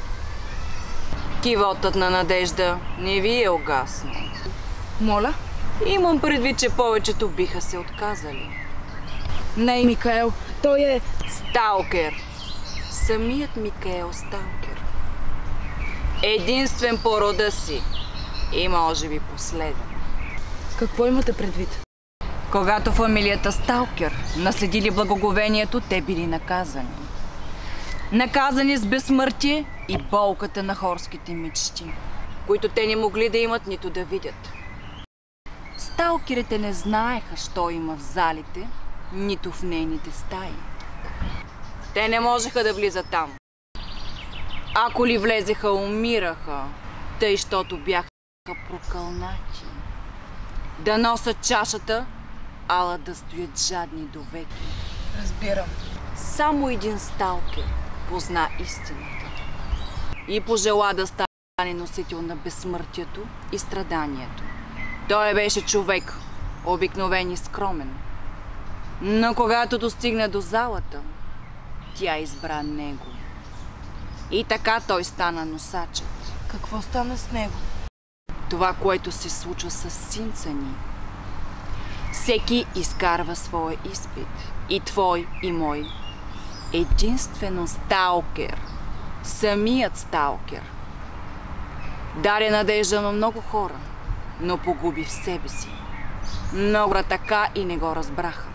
S12: Кивотът на надежда не ви е угаснал.
S7: Моля?
S12: Имам предвид, че повечето биха се отказали.
S7: Не, Микаел. Той е...
S12: Сталкер. Самият Микаел Сталкер. Единствен по рода си и може би последен.
S7: Какво имате предвид?
S12: Когато фамилията Сталкер наследили благоговението, те били наказани. Наказани с безсмъртие и болката на хорските мечти, които те не могли да имат нито да видят. Сталкерите не знаеха, що има в залите, нито в нейните стаи. Те не можеха да влизат там. Ако ли влезеха, умираха, тъй, щото бяха прокълнати. Да носят чашата, ала да стоят жадни довеки.
S7: Разбирам.
S12: Само един сталкер позна истината и пожела да стане носител на безсмъртието и страданието. Той беше човек, обикновен и скромен. Но когато достигна до залата, тя избра него. И така той стана носачът.
S7: Какво стана с него?
S12: Това, което се случва с синца ни. Всеки изкарва своя изпит. И твой, и мой. Единствено сталкер. Самият сталкер. Даде надежда на много хора, но погуби в себе си. Много така и не го разбраха.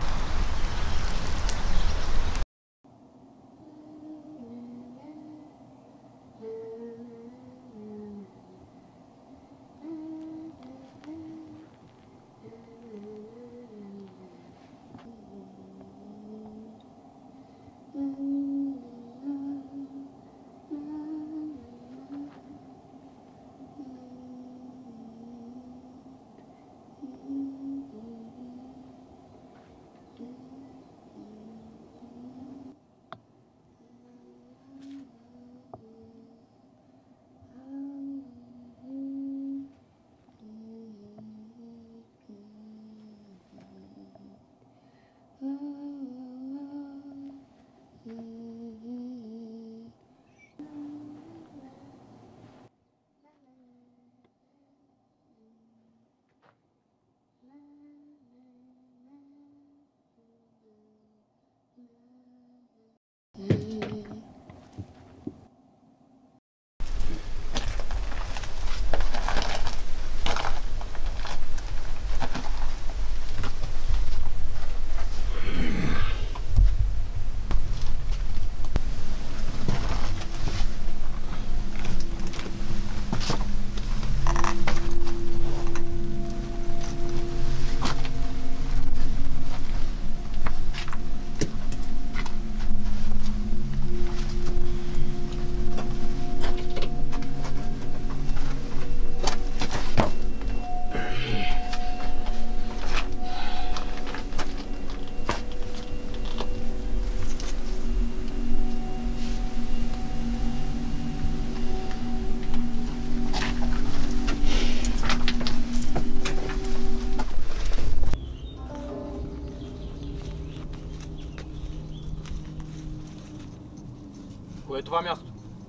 S6: Кое е това място?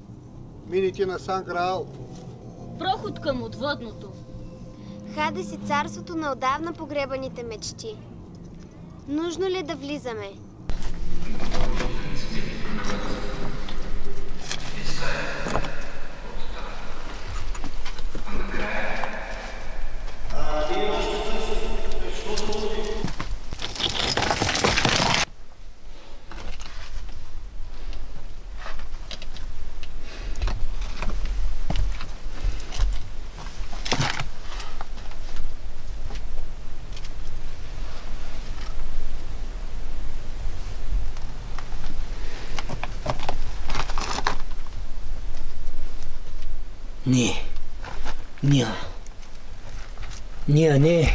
S3: Мините на Сан Граал.
S5: Проход към отвъдното.
S9: Хадес и царството на отдавна погребаните мечти. Нужно ли да влизаме?
S4: Не.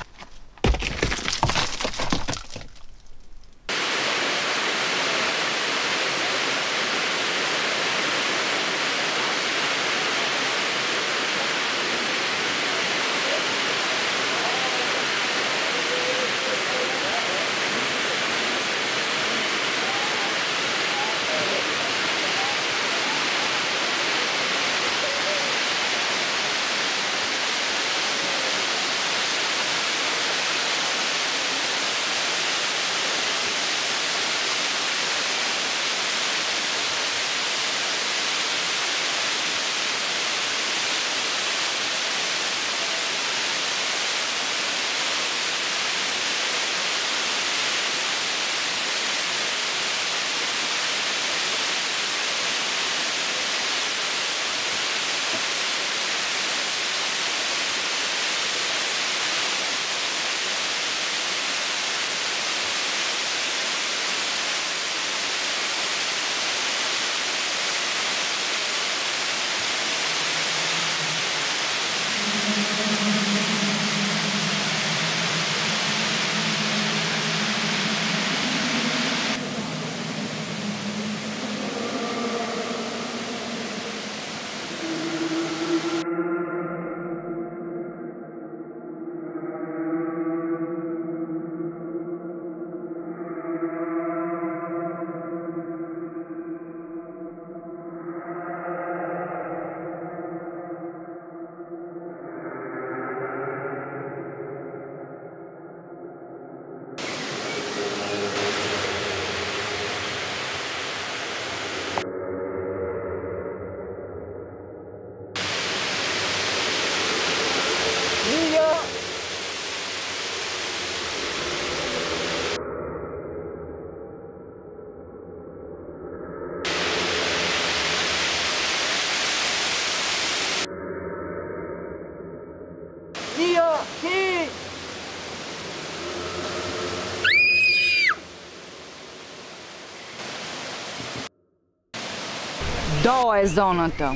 S12: Долу е зоната.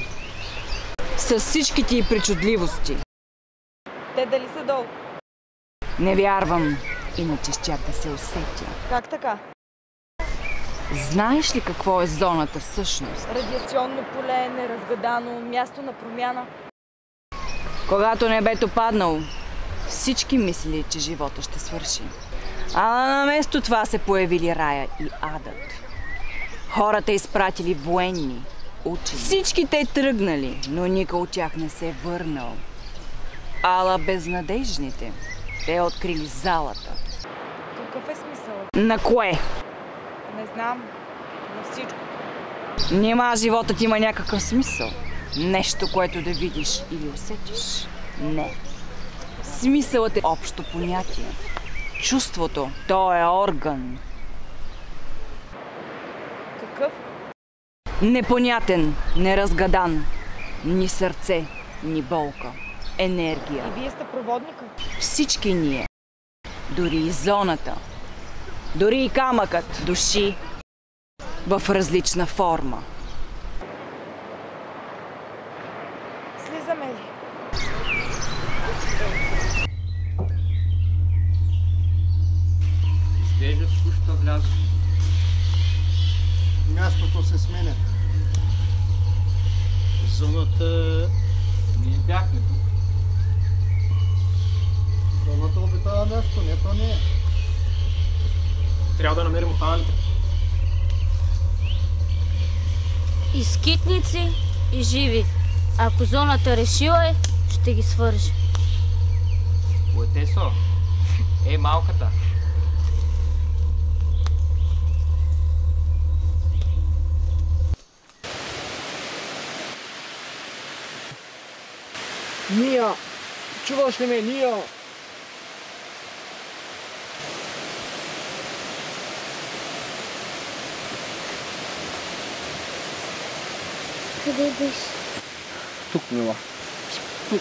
S12: С всичките й причудливости.
S7: Те дали са долу?
S12: Не вярвам, иначе щях да се усетя.
S7: Как така?
S12: Знаеш ли какво е зоната всъщност?
S7: Радиационно поле, неразгадано, място на промяна.
S12: Когато небето паднало, всички мислили, че живота ще свърши. А наместо това се появили рая и адът. Хората изпратили военни, учени. Всички те тръгнали, но никой от тях не се върнал. Ала безнадежните, те открили залата.
S7: Какъв е смисълът?
S12: На кое?
S7: Не знам. На всичко.
S12: Нима животът има някакъв смисъл? Нещо, което да видиш или усетиш? Не. Смисълът е общо понятие. Чувството, то е орган.
S7: Какъв?
S12: Непонятен, неразгадан. Ни сърце, ни болка. Енергия.
S7: И вие сте проводника?
S12: Всички ние. Дори и зоната. Дори и камъкът. Души в различна форма.
S7: Слизаме ли?
S2: Изглежда току-що влязох.
S3: Мястото се сменя.
S8: Зоната...
S2: Ние бяхме тук.
S3: Зоната обитава място, не то не е.
S6: Трябва да намерим останалите.
S5: И скитници, и живи. Ако зоната решила е, ще ги свържи.
S2: Поетесо, малката.
S10: Ния! Чуваш ли ме, Ния?
S1: Къде беше?
S6: Тук, мила. Тук.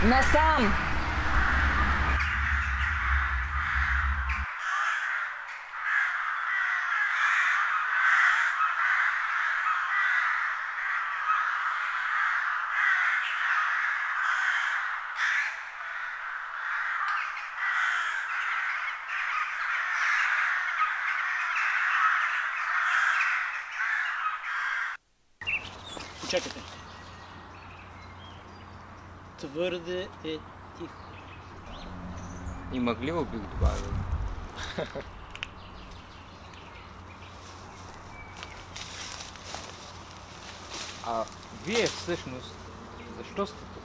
S7: Насам!
S8: Чакайте. Твърде е тихо.
S2: И мъгливо бих добавил. А вие всъщност, защо сте тук?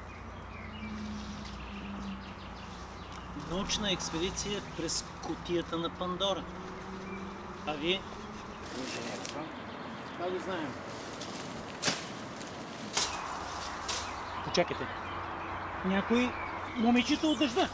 S8: Научна експедиция през кутията на Пандора. А вие?
S2: Инженерство.
S8: Това го знаем. Почакайте. Някой момичето от дъжда.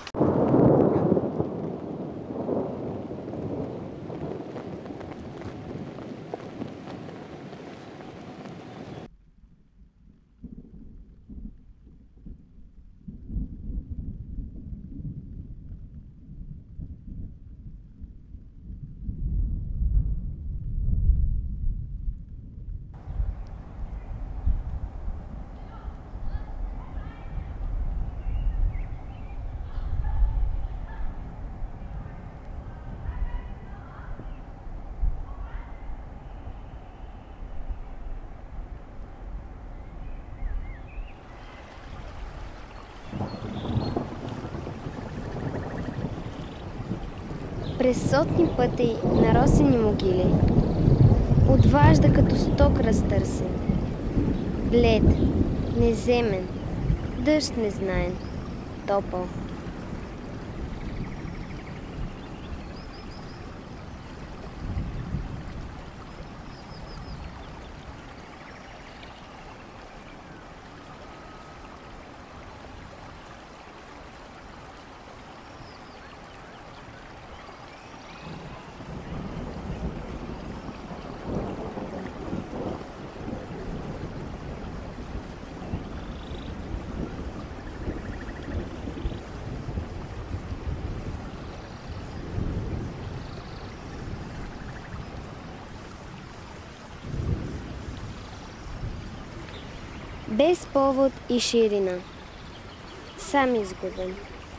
S9: През сотни пъти наросени могили, отважда като сток разтърсен, блед, неземен, дъжд незнаен, топъл. Без повод и ширина. Сам изгубен.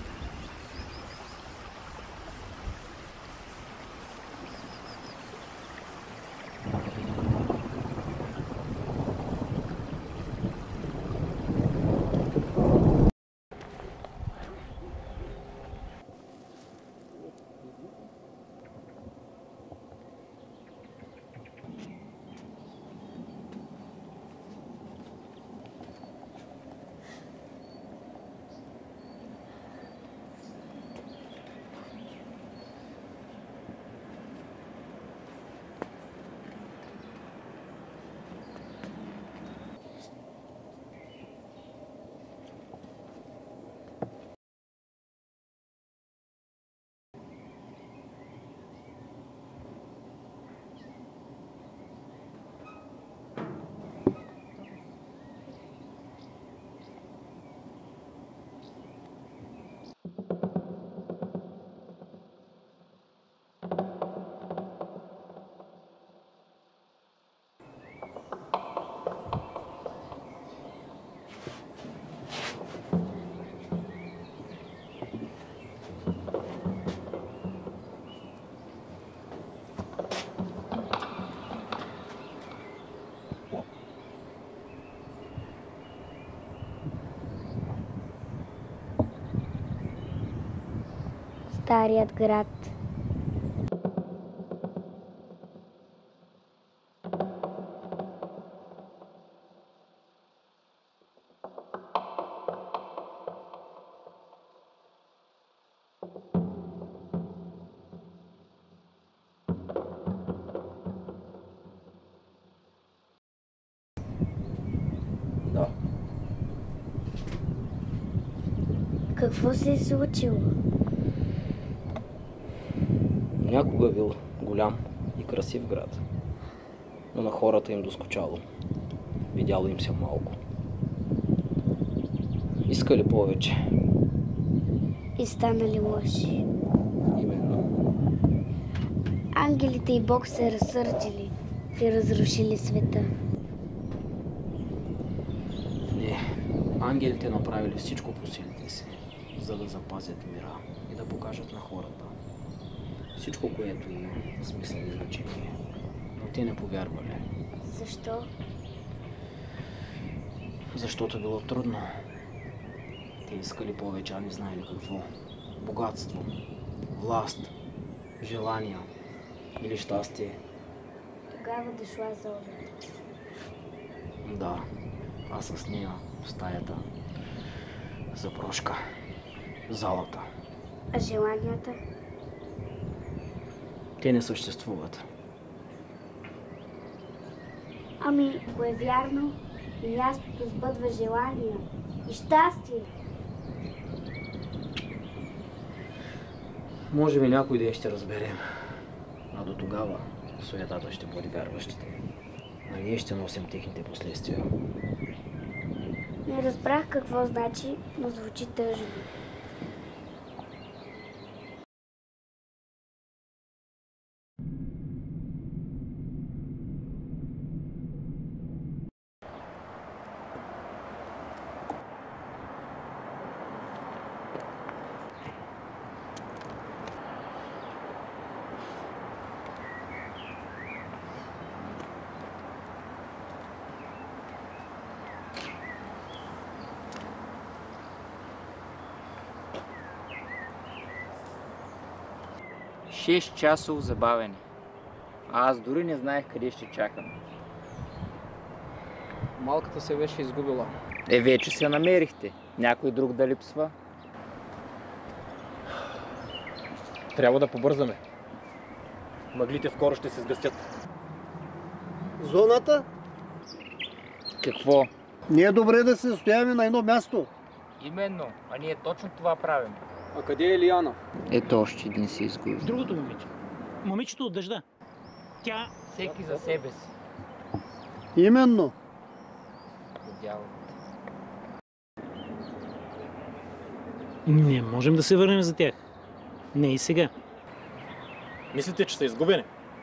S9: Старият град.
S6: Да.
S1: Какво се е случило?
S6: Някога е бил голям и красив град, но на хората им доскучало. Видяло им се малко. Искали повече.
S1: И станали лоши.
S6: Именно.
S1: Ангелите и Бог се разсърдили и разрушили света.
S6: Не, ангелите направили всичко по силите си, за да запазят мира и да покажат на хората всичко, което има смисъл и значение. Но те не повярвали.
S1: Защо?
S6: Защото било трудно. Те искали повече, а не знаели какво. Богатство, власт, желания или щастие.
S1: Тогава дошла зоната.
S6: Да, а с нея в стаята за прошка, залата.
S1: А желанията?
S6: Те не съществуват.
S1: Ами, ако е вярно, и мястото сбъдва желания и щастие.
S6: Може би някой ден ще разберем. А до тогава суетата ще бъде вярващите. А ние ще носим техните последствия.
S1: Не разбрах какво значи, но звучи тъжно.
S2: Шест часов забавене. А аз дори не знаех къде ще чакам.
S10: Малката се беше изгубила.
S2: Вече се намерихте. Някой друг да липсва?
S13: Трябва да побързаме. Мъглите скоро ще се сгъстят.
S3: Зоната?
S2: Какво?
S3: Не е добре да се стояваме на едно място.
S2: Именно, а ние точно това правим.
S10: А къде е Лиана?
S2: Ето още един се изгуби.
S8: Другото момиче. Момичето от дъжда. Тя...
S2: Всеки за себе си.
S3: Именно.
S8: Не можем да се върнем за тях. Не и сега.
S13: Мислите, че са изгубени?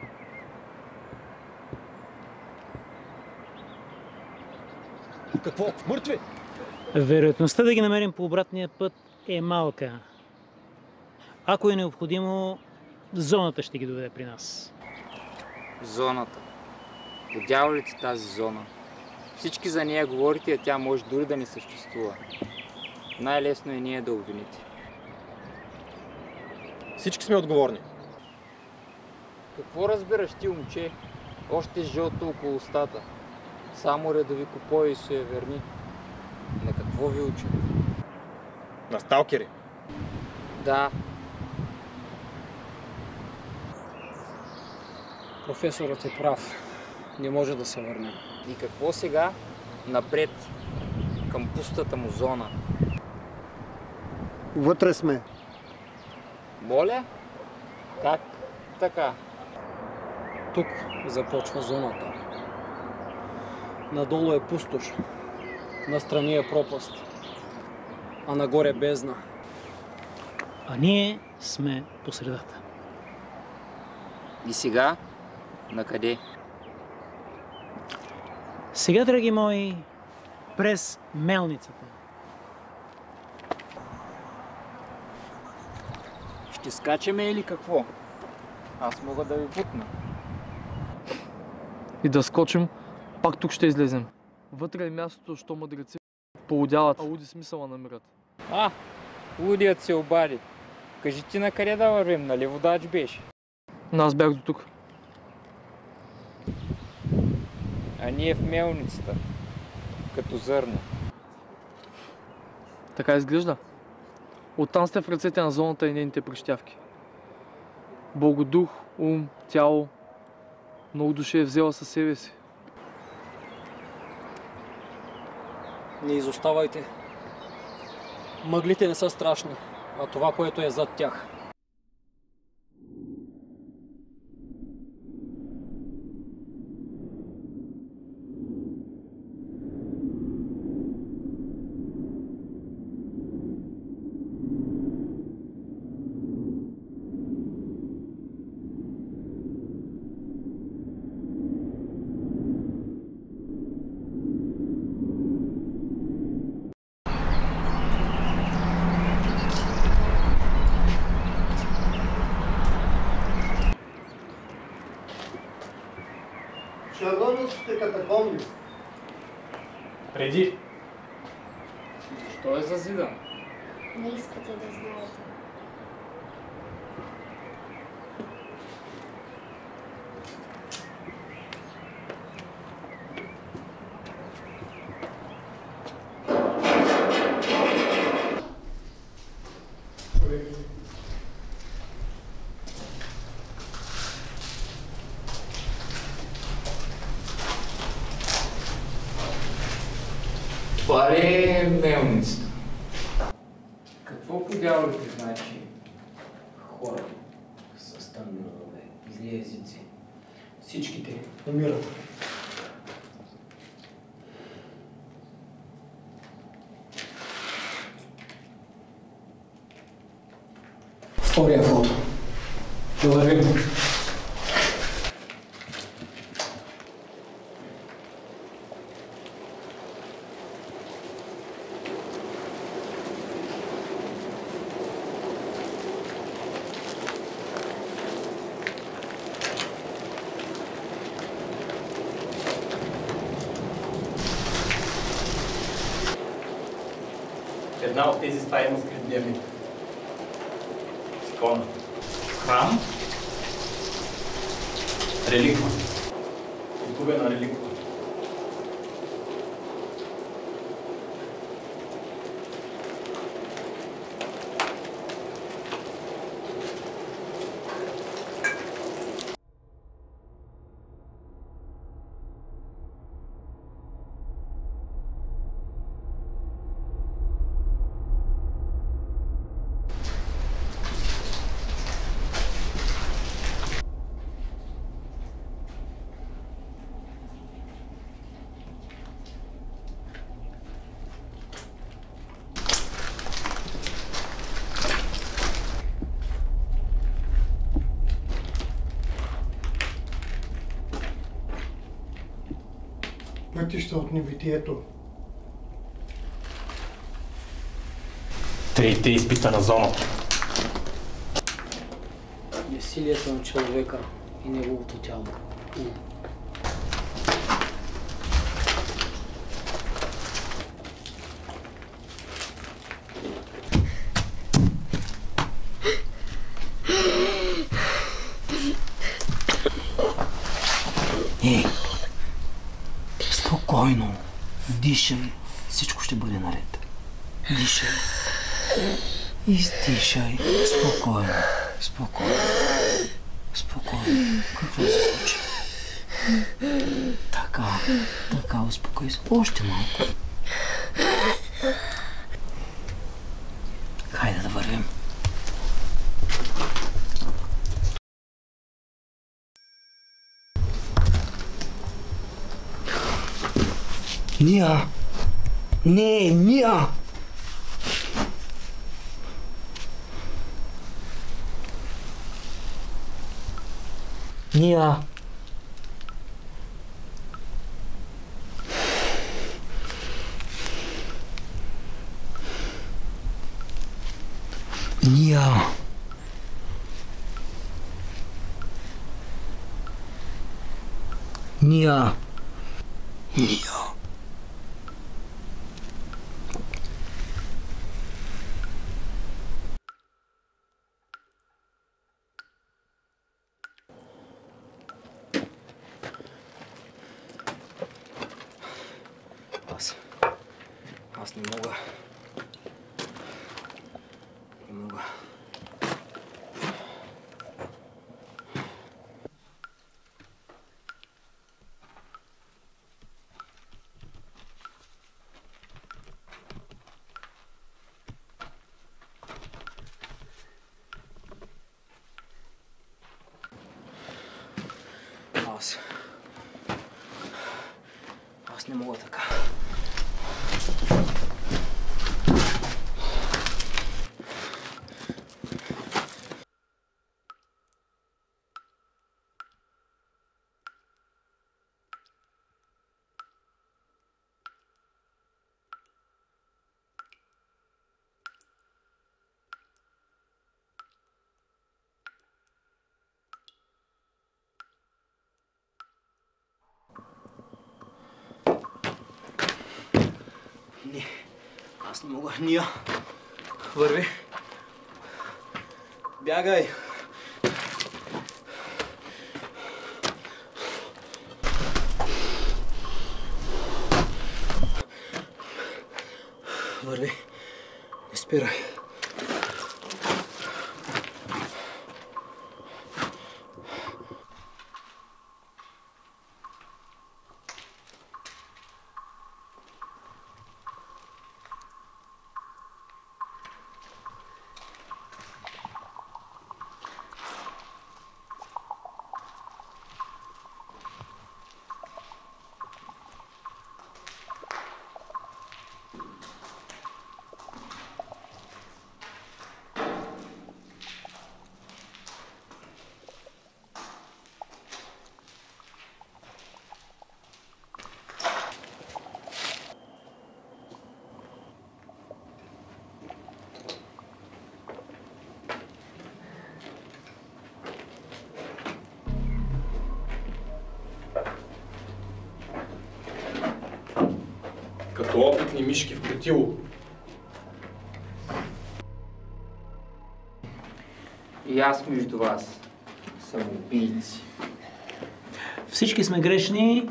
S13: Какво? Мъртви?
S8: Вероятността да ги намерим по обратния път е малка. Ако е необходимо, зоната ще ги доведе при нас.
S2: Зоната. Подява ли ти тази зона? Всички за нея говорите, а тя може дори да не съществува. Най-лесно е ние да обвините.
S13: Всички сме отговорни.
S2: Какво разбираш ти, момче? Още жълто около устата. Само редови купои и суеверни. На какво ви учат?
S13: На сталкери.
S2: Да.
S10: Професорът е прав. Не може да се върнем.
S2: И какво сега? Напред. Към пустата му зона.
S3: Вътре сме.
S2: Моля? Как така?
S10: Тук започва зоната. Надолу е пустош. Настрани е пропаст. А нагоре бездна.
S8: А ние сме по средата.
S2: И сега? Накъде?
S8: Сега, драги мои, през мелницата.
S2: Ще скачаме или какво? Аз мога да ви бутна.
S10: И да скочим, пак тук ще излезем. Вътре е мястото, що мъдреци полудяват, а луди смисъла намират.
S2: Лудият се обади. Кажи ти на къде да вървим, нали водач беше?
S10: Но аз бях до тук.
S2: А ние в мелницата. Като зърно.
S10: Така изглежда. Оттам сте в ръцете на зоната и нейните прищявки. Благодух, ум, тяло. Много души е взела със себе си. Не изоставайте. Мъглите не са страшни, а това, което е зад тях.
S3: Чернобилските катакомби.
S13: Преди.
S2: Що е зазидан?
S1: Не искате да знаете.
S2: Това ли е мелницата? Какво по дяволите значи хора с тъмни умове и зли езици? Всичките умират.
S6: Втория вход. Да вървим.
S13: Една от тези стаи има скрит дневник. Икона. Храм. Реликва. Изгубена реликва.
S3: Пътища от небитието.
S13: Трите изпита на зоната.
S6: Безсилието на човека и неговото тяло.
S4: Спокойно. Дишай. Всичко ще бъде наред. Дишай. Издишай. Спокойно. Спокойно. Спокойно. Какво се случи? Така, успокой се. Още малко. Хайде да вървим. Ния! Не, Ния! Ния! Ния! Ния! Ния! Аз не мога. Не мога. Аз не мога така.
S6: Не, аз не мога. Ния. Върви. Бягай. Върви. Не спирай.
S13: Като опитни мишки в кутило.
S2: И аз между вас съм убийци.
S8: Всички сме грешни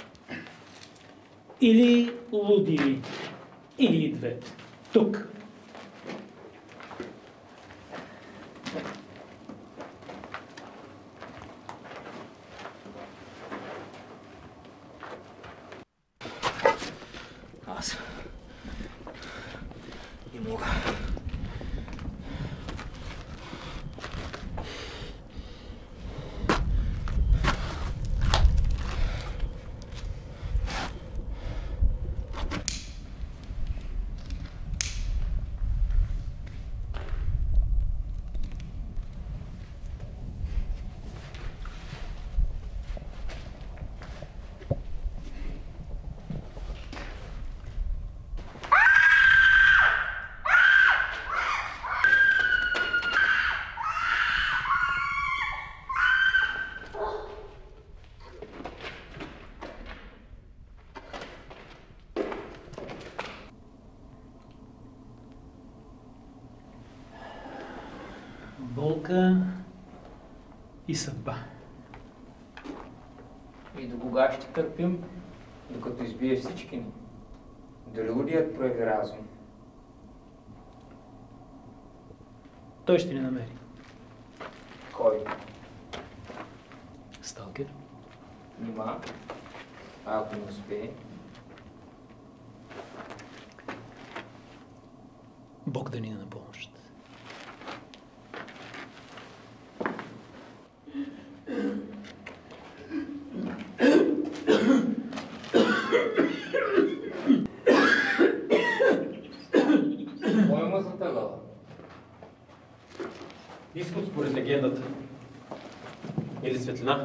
S8: или луди, или и двете. Тук.
S6: Аз не мога.
S8: Болка и съдба.
S2: И до кога ще търпим, докато избие всички ни? Дали лудият прояви разум?
S8: Той ще ни намери.
S2: Кой?
S8: Сталкер.
S2: Нима? А ако не успее?
S8: Бог да ни е на помощ.
S2: Кой има затъгала?
S13: Изход според легендата. Или светлина.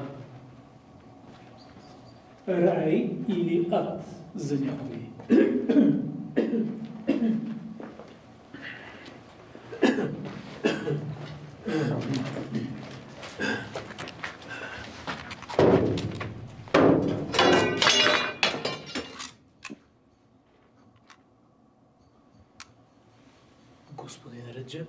S8: Рай или ад за някои. Господин Реджеп.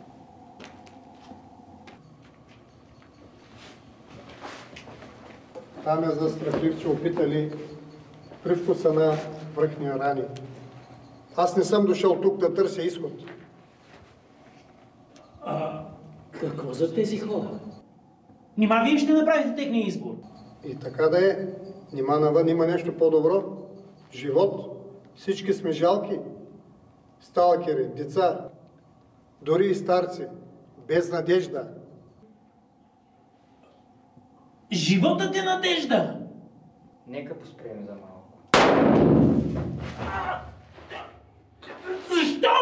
S3: Там е за страхливци опитали привкуса на връхния рани. Аз не съм дошъл тук да търся изход.
S8: А какво за тези хора? Нима вие ще направите техния избор?
S3: И така да е. Нима навън има нещо по-добро. Живот. Всички сме жалки. Сталкери, деца, дори и старци. Без надежда.
S8: Животът е надежда!
S2: Нека поспреем за малко.
S8: Защо?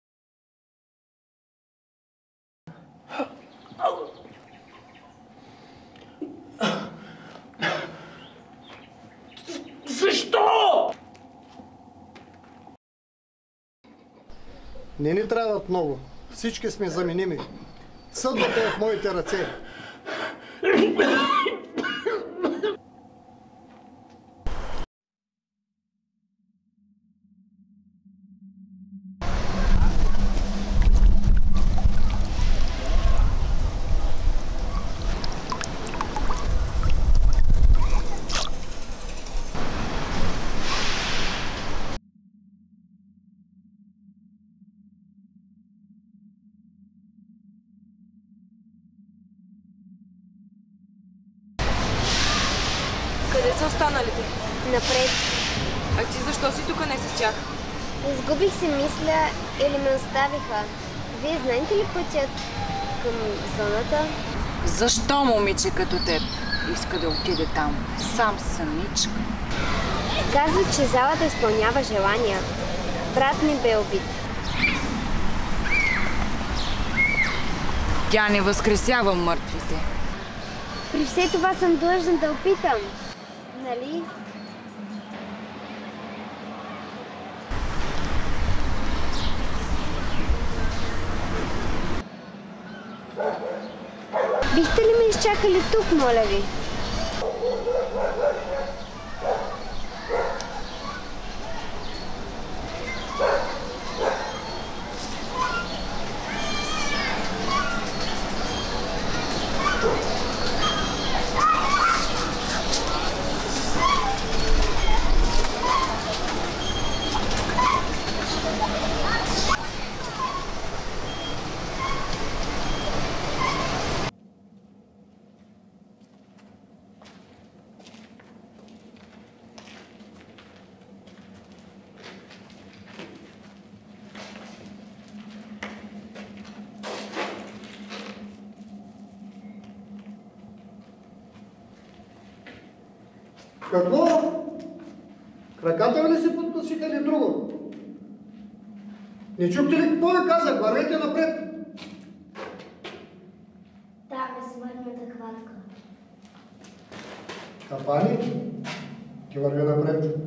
S8: Защо?
S3: Не ни трябват много. Всички сме заменими. Съдбата е в моите ръце.
S7: Къде са останалите?
S9: Напред.
S7: А ти защо си тук, не с тях?
S9: Изгубих се мисля или ме оставиха. Вие знаете ли пътят към зоната?
S12: Защо момиче като теб иска да отиде там? Сам самичка.
S9: Казват, че залата изпълнява желания. Брат ми бе убит.
S12: Тя не възкресява мъртвите.
S9: При все това съм длъжна да опитам. Нали? Бихте ли ме изчакали тук, моля ви?
S3: Какво? Краката ви ли се подпасиха или друго? Не чухте ли какво ви казах? Вървете напред!
S1: Да, ме свърната хватка.
S3: Капани, ти върви напред.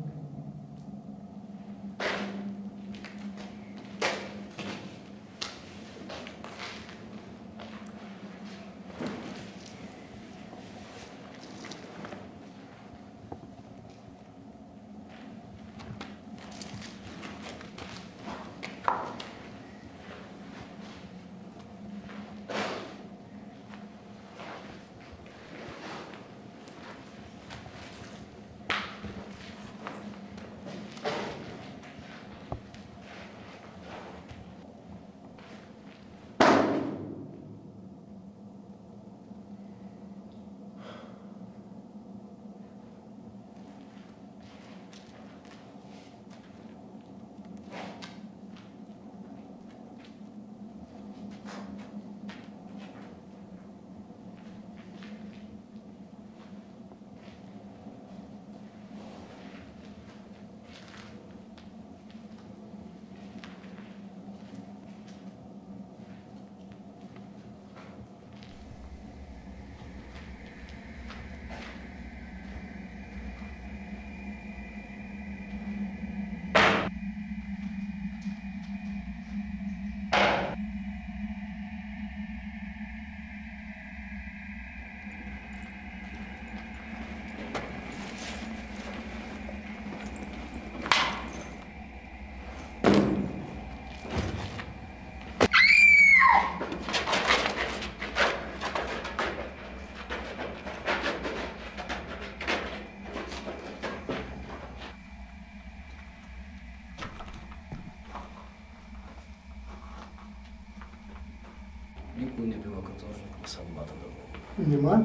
S6: Никой не бива като ожник на съдбата да бъде.
S3: Нима?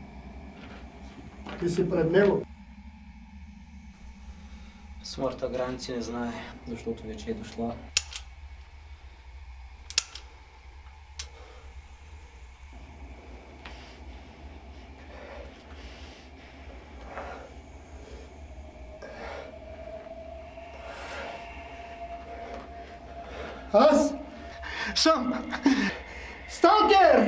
S3: Ти си пред него.
S6: Смъртта граници не знае, защото вече е дошла.
S3: Аз съм сталкер!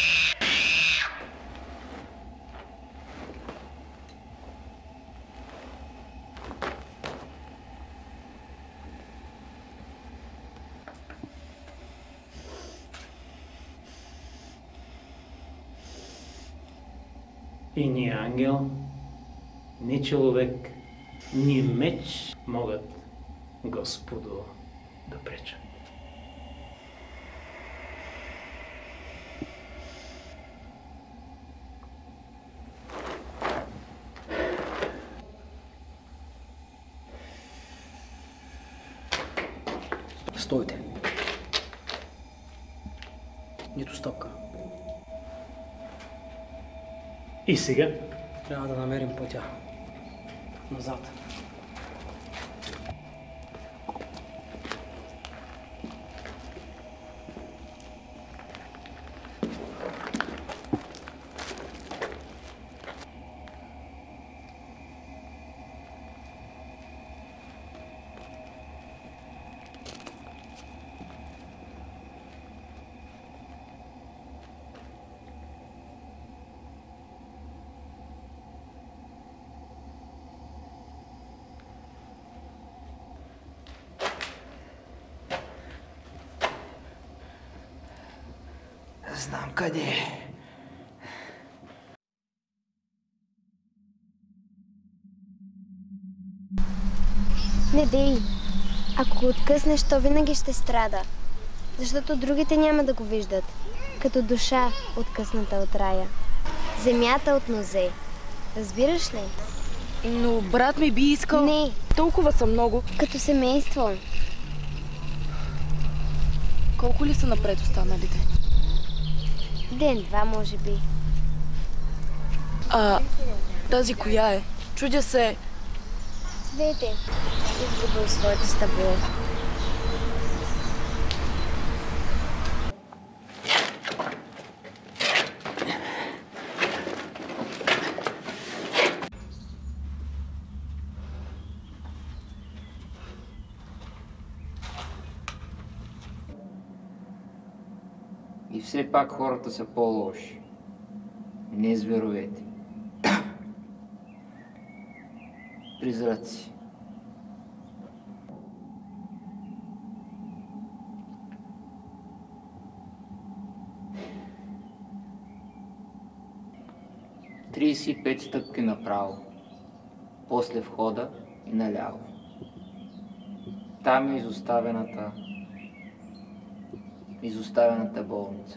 S8: И ни ангел, ни човек, ни меч могат, Господу, да пречат.
S6: Стойте. Нито стъпка.
S8: И сега
S6: Трябва да намерим пътя назад. Знам къде е.
S9: Не дей. Ако го откъснеш, то винаги ще страда. Защото другите няма да го виждат. Като душа, откъсната от рая. Земята от нозе. Разбираш ли?
S7: Но брат ми би искал...
S9: Не.
S7: Толкова са много.
S9: Като семейство.
S7: Колко ли са напред останалите?
S9: Ден-два, може би.
S7: Тази коя е? Чудя се.
S9: Цвете. Изгубил своето стъбло.
S2: И все пак хората са по-лоши. Не зверовете. Призраци. Тридесет и 5 стъпки направо. После входа и наляво. Там е изоставената болница.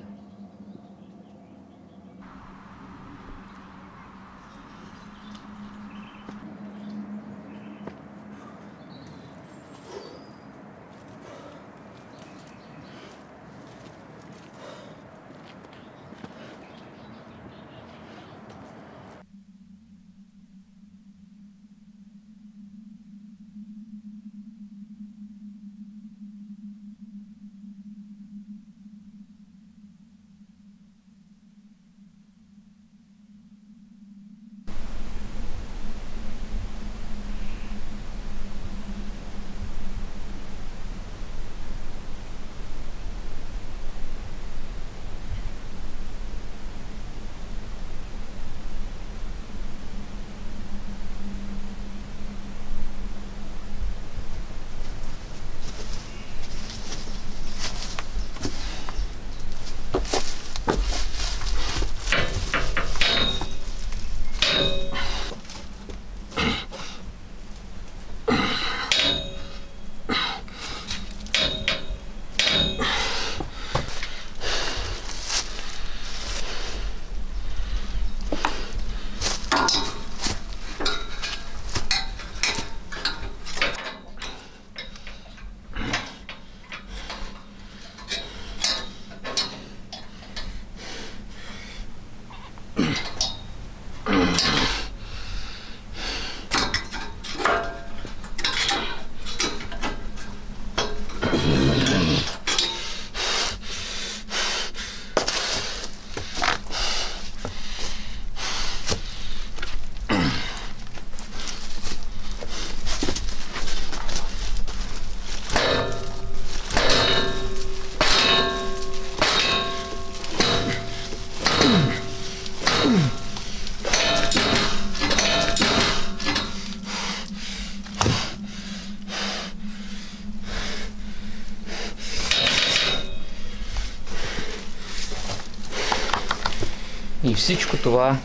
S2: И всичко това,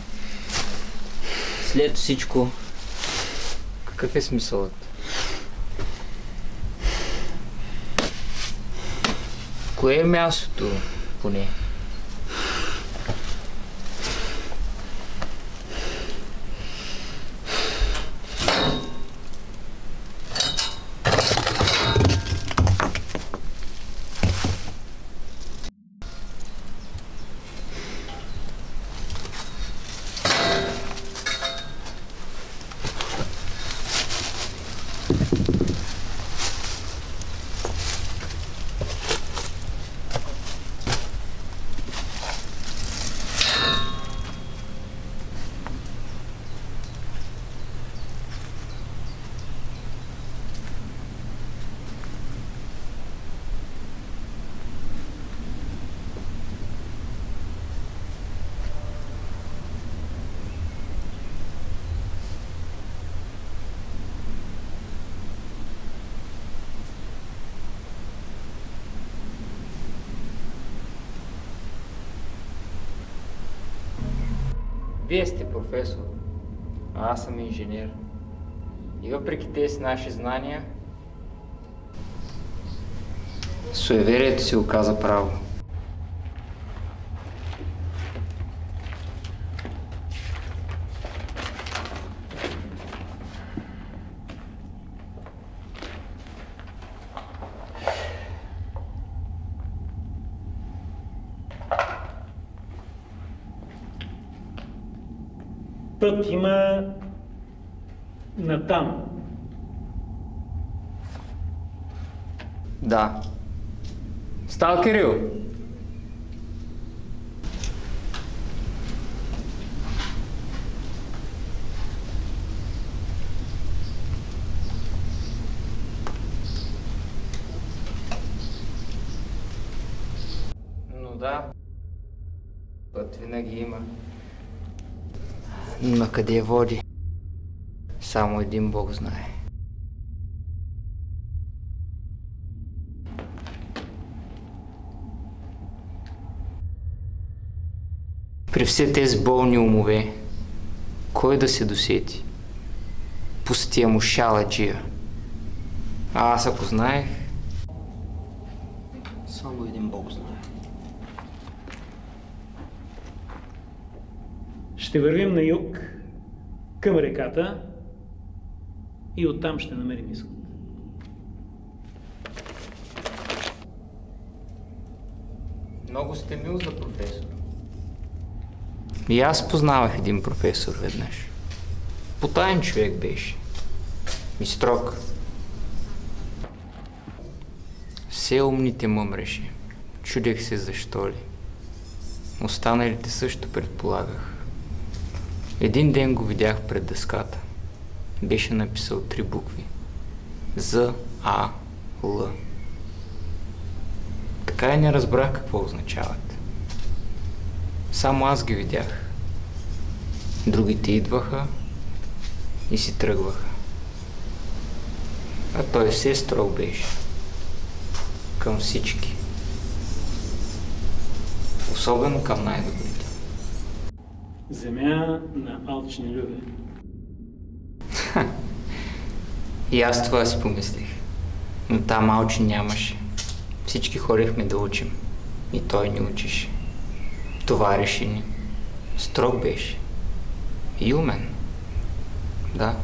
S2: след всичко, какъв е смисълът? Кое е мястото, поне? Вие сте професор, а аз съм инженер. И въпреки тези наши знания, суеверието си оказа право.
S8: Път има натам.
S2: Да. Сталкерил! Но да, път винаги има. Но на къде води? Само един Бог знае. При все тези болни умове, кой да се досети? Пустия му шаладжия. А аз ако знаех...
S6: Само един Бог знае.
S8: Ще вървим на юг, към реката и оттам ще намерим изход.
S2: Много сте мил за професор. И аз познавах един професор веднъж. Потаен човек беше. И строг. Все умните мъмреше. Чудех се защо ли. Останалите също предполагах. Един ден го видях пред дъската. Беше написал 3 букви. З, А, Л. Така и не разбрах какво означават. Само аз ги видях. Другите идваха и си тръгваха. А той все строг беше. Към всички. Особено към най-добрите.
S8: Земя на алчни люде.
S2: И аз това си помислих. Но там алчи нямаше. Всички ходихме да учим. И той ни учеше. Товареше ни. Строг беше. И умен. Да.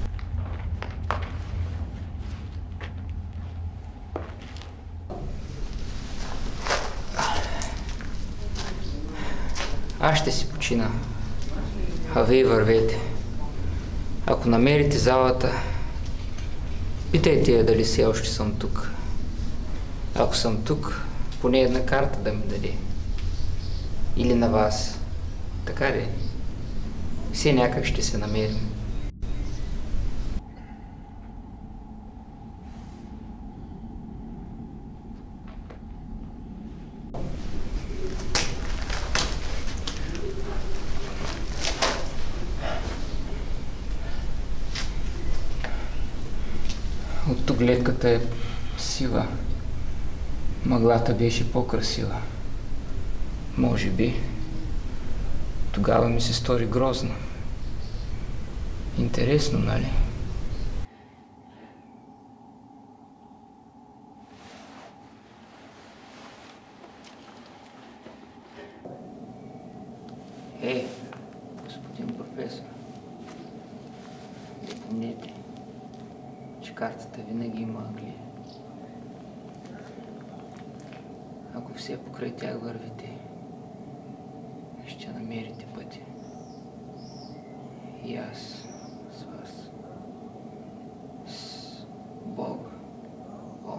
S2: Аз ще си почина. А вие вървете. Ако намерите залата, питайте я дали все още съм тук. Ако съм тук, поне една карта да ми даде. Или на вас. Така ли? Все някак ще се намерим. От тук гледката е сива. Мъглата беше по-красива. Може би. Тогава ми се стори грозно. Интересно, нали? Господин професор. Помнете, че картата винаги има ъгли. Ако все покрай тях вървите, ще намерите пътя. И аз с вас. С Бог. Ом.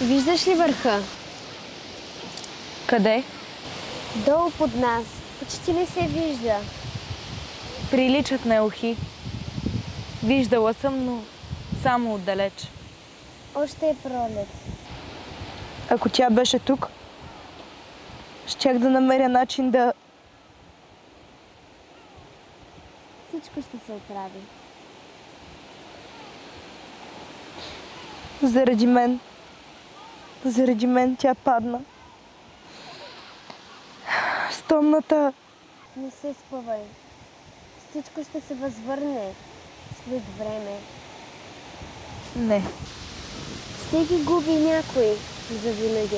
S9: Виждаш ли върха?
S7: Къде?
S9: Долу под нас. Почти не се вижда.
S7: Приличат на елхи. Виждала съм, но само отдалеч.
S9: Още е пролет.
S7: Ако тя беше тук, щях да намеря начин да...
S9: Всичко ще се оправи.
S7: Заради мен тя падна. Стомната...
S9: Не се спъвай. Всичко ще се възвърне след време.
S7: Не.
S9: Всеки губи някой завинаги.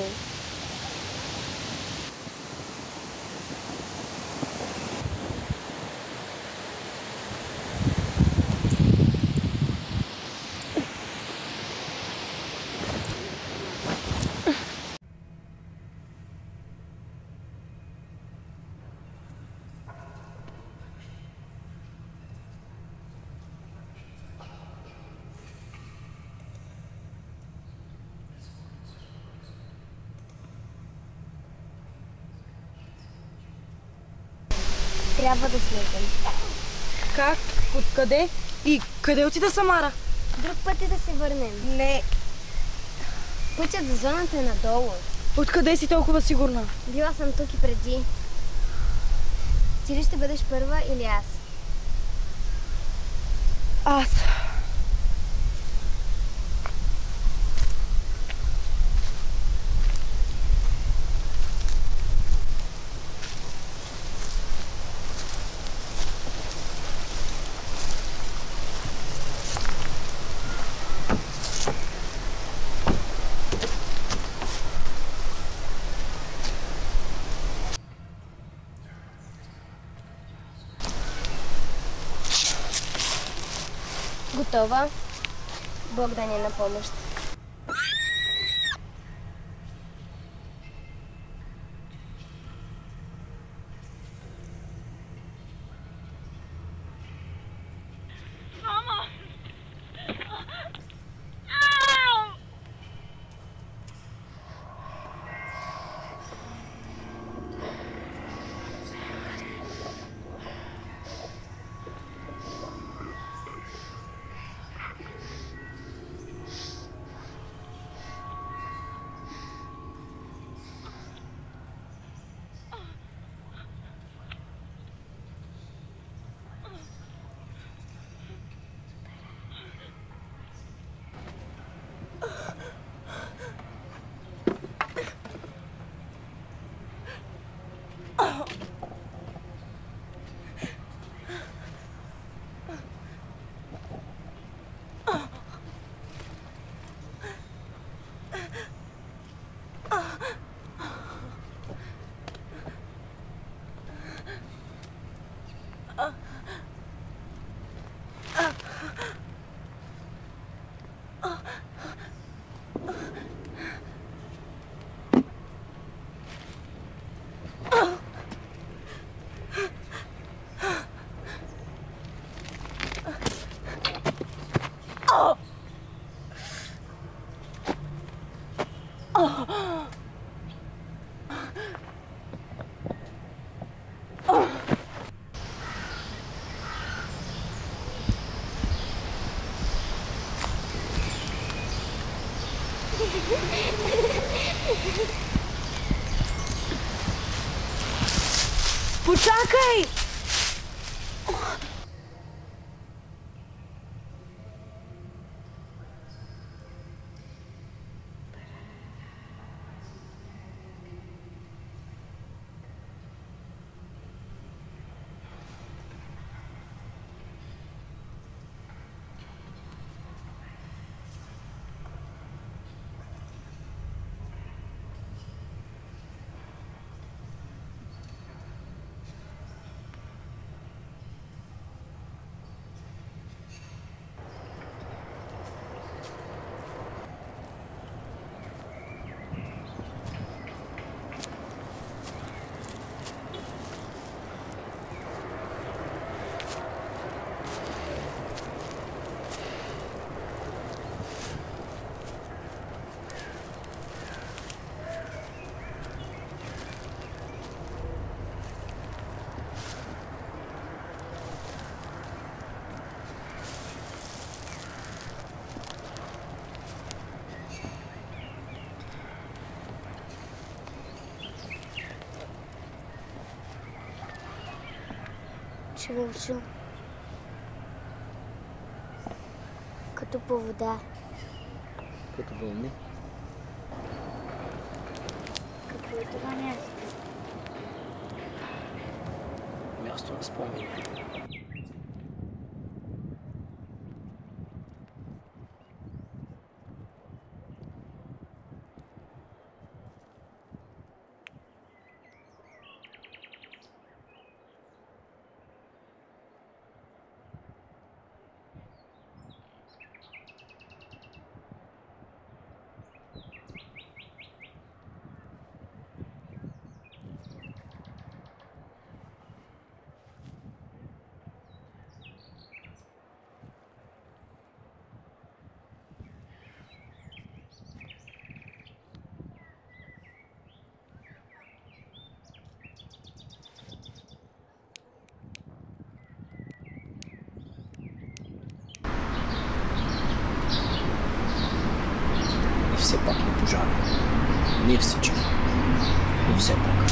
S9: Трябва да слезем.
S7: Как? Откъде? И къде отида Самара?
S9: Друг път е да се върнем.
S7: Не.
S9: Пътят за зоната е надолу.
S7: Откъде си толкова сигурна?
S9: Била съм тук и преди. Ти ли ще бъдеш първа или аз?
S7: Аз.
S9: Готова? Бог да ни е на помощ.
S7: Почакай!
S9: Чувшо. Като по вода.
S6: Като вълни.
S5: Какво е това място?
S6: Място на спомени. Все пак не пожари. Не всички, но все пак.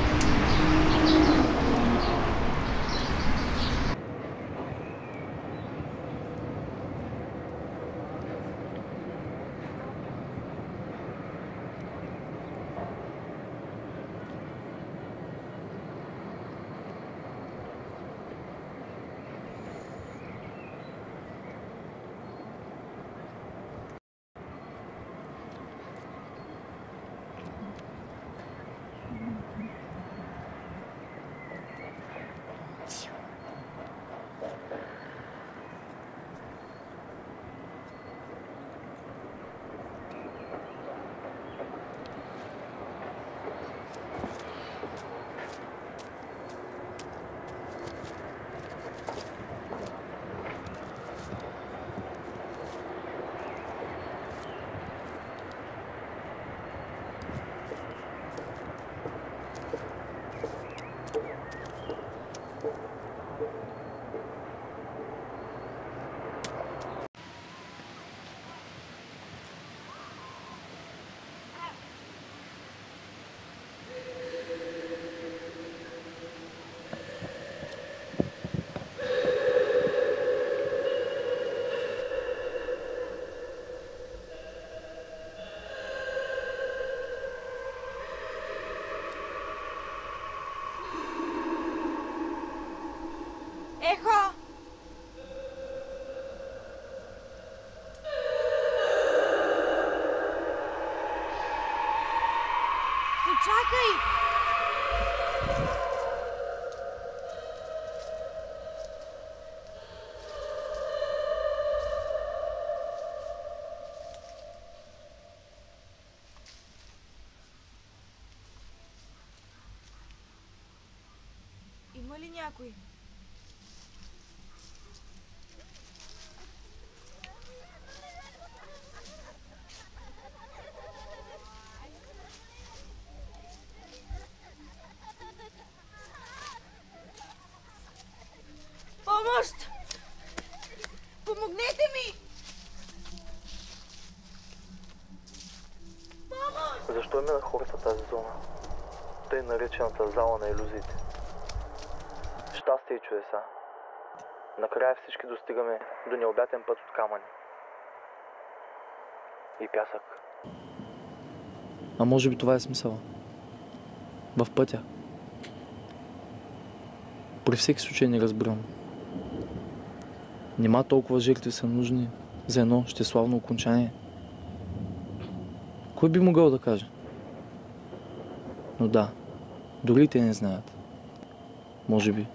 S7: Ехо! Почакай! Има ли някой? Помощ! Помогнете ми! Помощ!
S14: Защо имена хората тази зона? Тъй наречената зала на илюзиите. Щастие и чудеса. Накрая всички достигаме до необятен път от камъни. И пясък.
S6: А може би това е смисъла. В пътя. При всеки случай не разбирам. Нима толкова жертви са нужни за едно щеславно окончание? Кой би могъл да каже? Но да, дори те не знаят. Може би.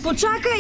S7: Почакай!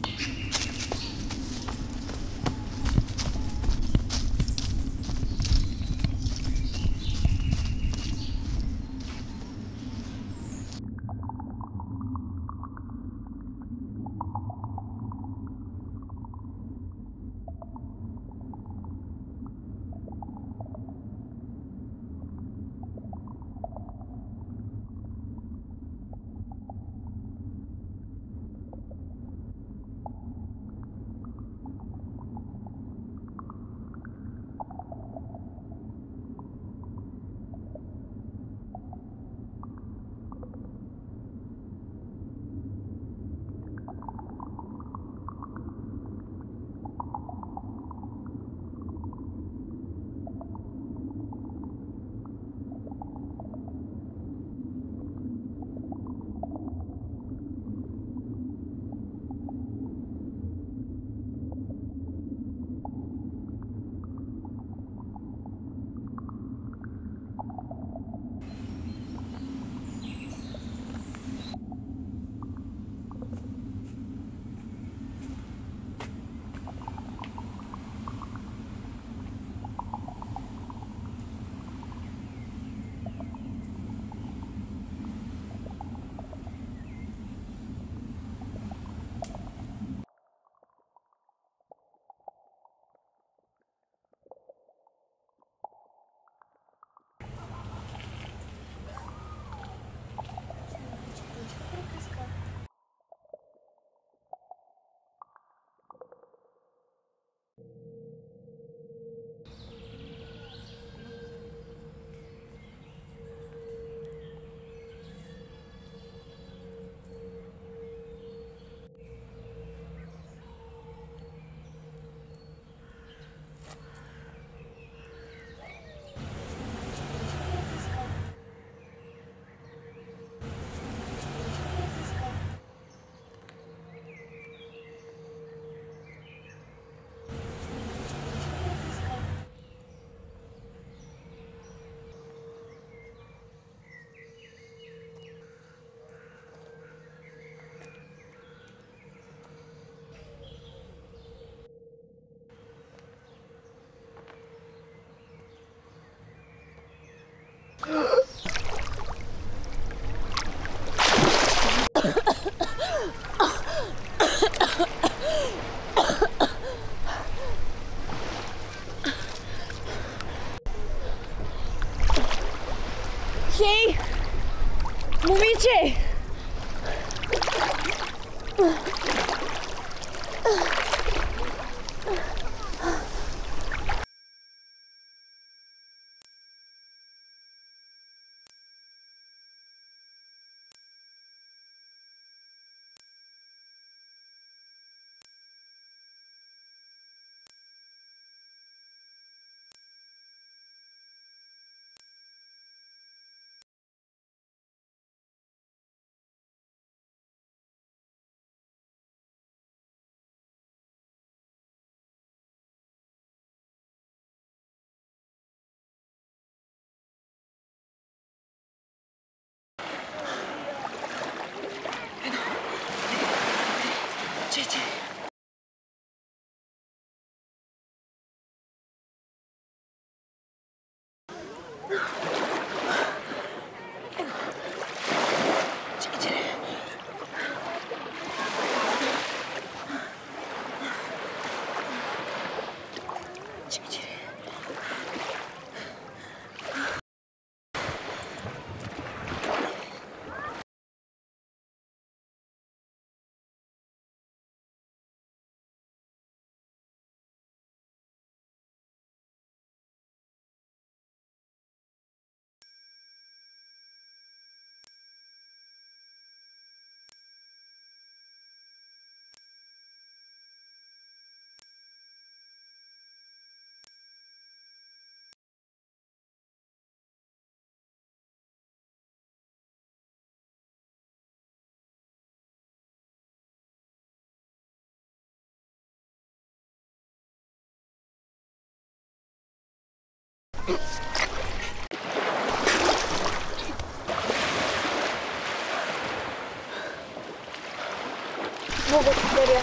S11: Хей! Момиче!
S9: Благодаря.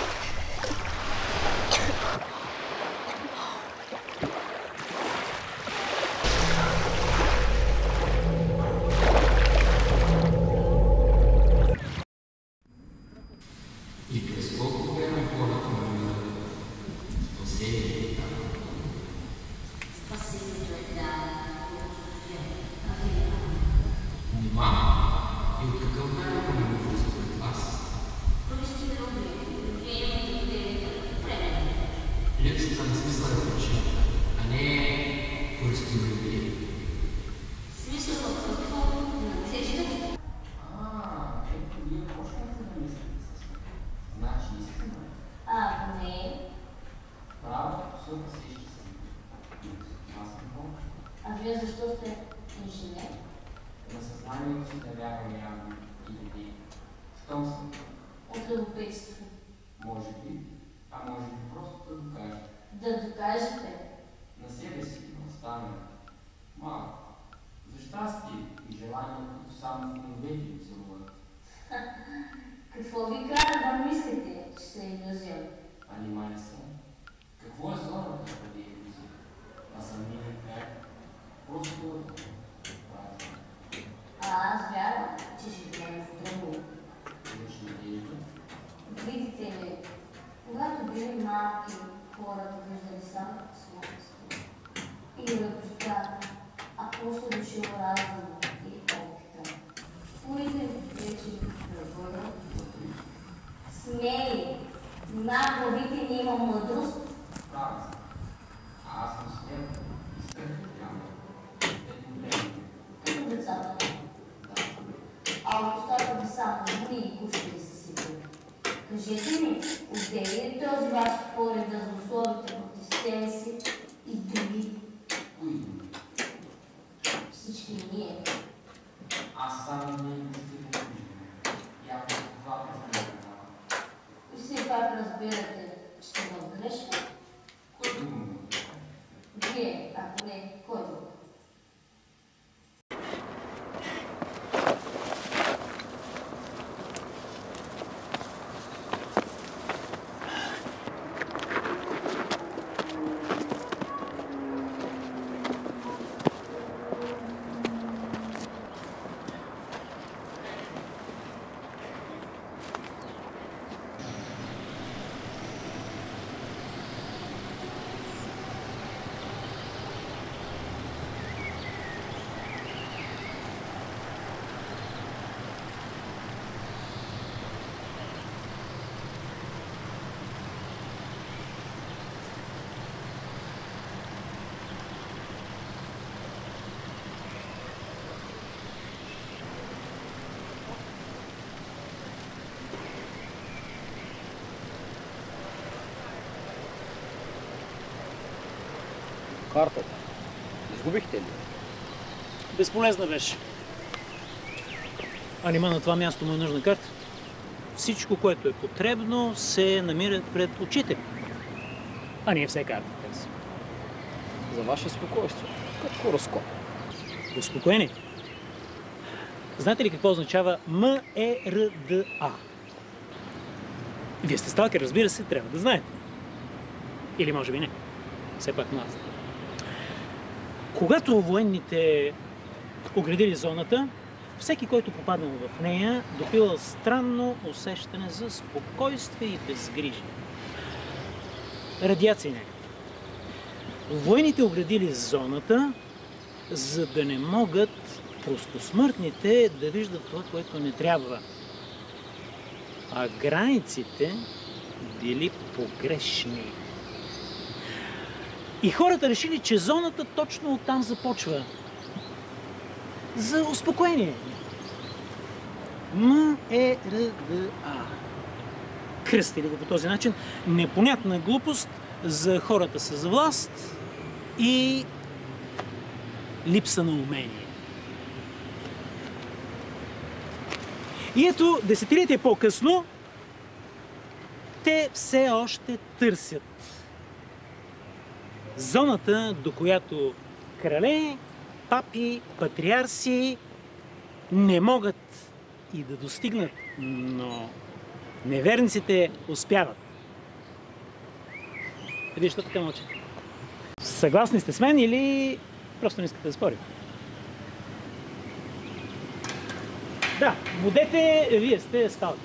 S15: И през колко време хората намират спасението там?
S5: Спасението е дадено от София.
S15: Нима. И от какъв време не може според вас? Липсата на смисъл е причината, а не користолюбие.
S5: Смисъл в какво? На цещата?
S15: Ето вие почнете да мислите с мен. Значи истина.
S5: Не.
S15: Правото съда се изчисти. Аз съм Бог.
S5: А вие защо сте инженер?
S15: На съзнанието си да вярвам явно и идеи. Щом съм?
S5: От любопитство.
S15: Може би, а може би просто да докажа.
S5: Да докажете?
S15: На себе си, на останалите. Малко. За щастие и желание, които само в новете целуват.
S5: Какво ви кара да мислите, че сте илюзия?
S15: А нима не съм? Какво е зоната преди илюзия? А самия край? Просто
S5: Аз вярвам, че живеем в друго.
S15: имаш надежда.
S5: Видите ли, когато били малки, хората виждали само слънцето и радостта, а после дошъл разума и опита. Уите вече превърнат. Смели! На главите ни има мъдрост.
S15: Права съм. Аз съм смел и страх няма.
S5: Като децата. А от устата ви само зли и кушали са сипали. Кажете ми, отдели ли този ваш поглед да злословите против себе си и други? Всички ние.
S15: Аз само не ще го виждам. Явно това признавам.
S5: И все пак разбирате, че сте в грешка?
S15: Кой дума?
S5: Вие, ако не, кой друг?
S6: Картата. Изгубихте ли?
S8: Безполезна беше. А нима на това място му е нужна карта? Всичко, което е потребно, се намира пред очите. А ние все картата си.
S6: За ваше спокойствие. Като хороскоп.
S8: Успокоени. Знаете ли какво означава МЕРДА? Вие сте сталкер, разбира се, трябва да знаете. Или може би не. Все пак млад сте. Когато военните оградили зоната, всеки, който попаднал в нея, допивал странно усещане за спокойствие и безгрижие. Радиация някаква. Военните оградили зоната, за да не могат простосмъртните да виждат това, което не трябва. А границите били погрешни. И хората решили, че зоната точно оттам започва. За успокоение. МЕРДА. Кръстили го по този начин. Непонятна глупост за хората с власт и липса на умение. И ето, десетилетия по-късно, те все още търсят зоната, до която крале, папи, патриарси не могат и да достигнат, но Неверниците успяват. Вие що така мълчите? Съгласни сте с мен или просто не искате да спорим? Да, водете, вие сте сталкер.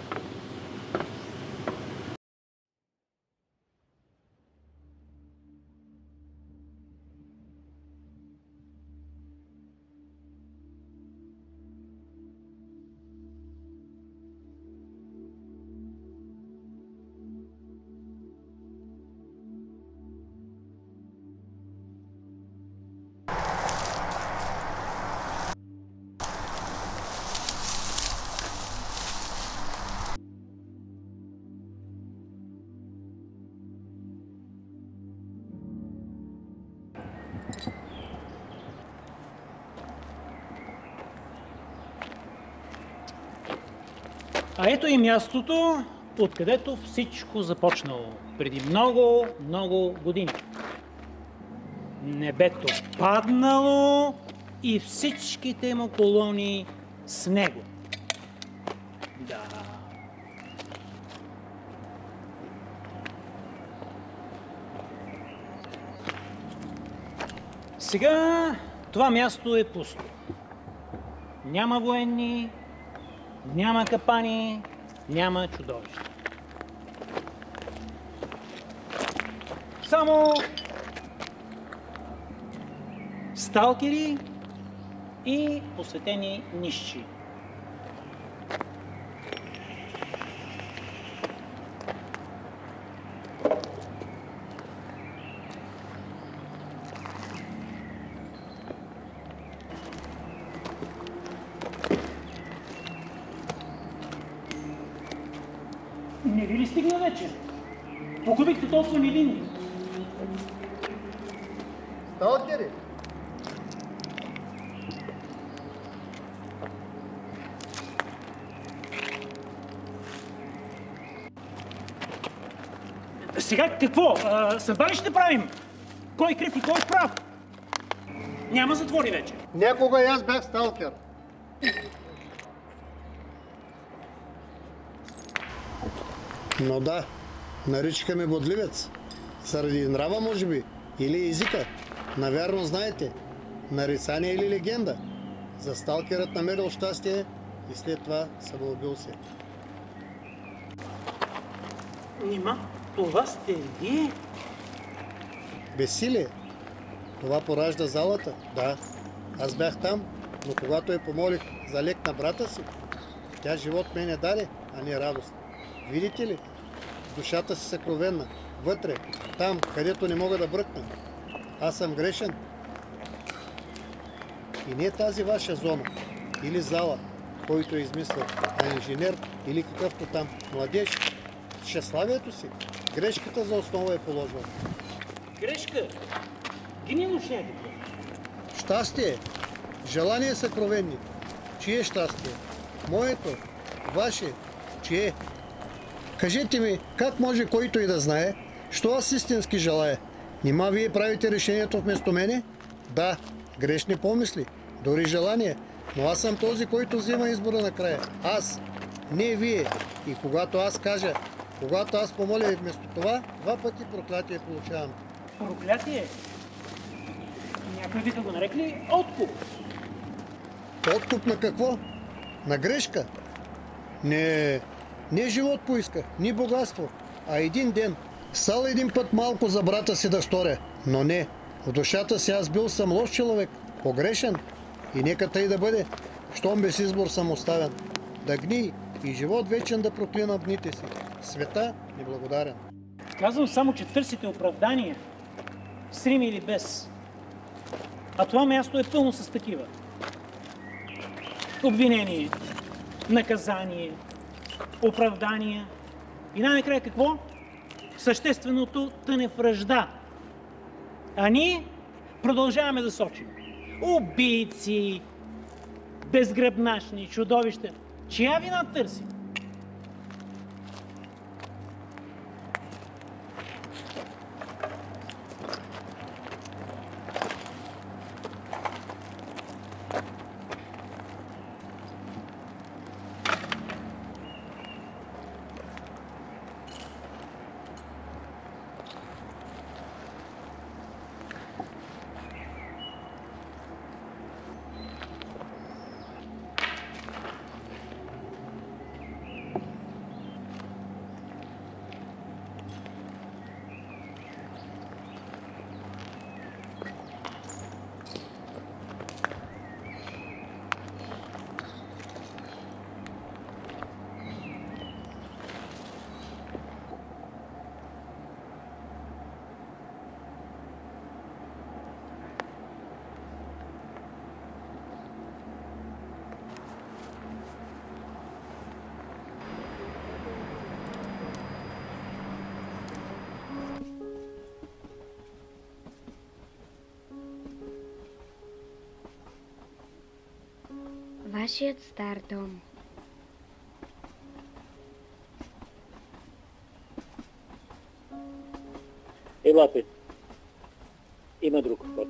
S8: А ето и мястото, откъдето всичко започнало. Преди много, много години. Небето паднало и всичките му колони с него. Да. Сега това място е пусто. Няма военни, няма капани, няма чудовища. Само сталкери и посветени нищи. Не ви ли стигна вече? Погубихте толкова невинни.
S3: Сталкери!
S8: Сега какво? Съдба ли ще правим? Кой крив и кой прав? Няма затвори вече.
S3: Някога и аз бях сталкер. Но да, наричаха ме бодливец. Заради нрава, може би, или езика. Навярно знаете, нарицание или легенда. За сталкерът намерил щастие и след това самоубил се.
S8: Нима, това сте вие?
S3: Безсилие. Това поражда залата. Да, аз бях там, но когато я помолих за лек на брата си, тя живот мене даде, а не радост. Видите ли? Душата си съкровенна. Вътре, там, където не мога да бръкна. Аз съм грешен. И не тази ваша зона или зала, който е измислил, а инженер или какъвто там младеж. Щеславието си, грешката за основа е положила.
S8: Грешка? Гнилост някакво.
S3: Щастие. Желание съкровенни. Чие щастие? Моето? Ваше? Чие? Кажете ми, как може който и да знае, що аз истински желая? Нима вие правите решението вместо мене? Да, грешни помисли, дори желание, но аз съм този, който взима избора накрая. Аз, не вие. И когато аз кажа, когато аз помоля вместо това, 2 пъти проклятие получавам.
S8: Проклятие? Някой биха го нарекли откуп.
S3: Откуп на какво? На грешка? Не живот поиска, ни богатство, а един ден. Стал един път малко за брата си да сторя, но не. В душата си аз бил съм лош човек, погрешен. И нека тъй да бъде, щом без избор съм оставен. Да гни и живот вечен да проклинам дните си. Света неблагодарен.
S8: Казвам само, че търсите оправдания, с рим или без. А това място е пълно с такива. Обвинение, наказание, оправдания. И най-накрая какво? Същественото тъне в вражда. А ние продължаваме да сочим. Убийци, безгръбначни, чудовища. Чия вина търсим?
S1: вашият стар дом.
S8: Елате. Има друг ход.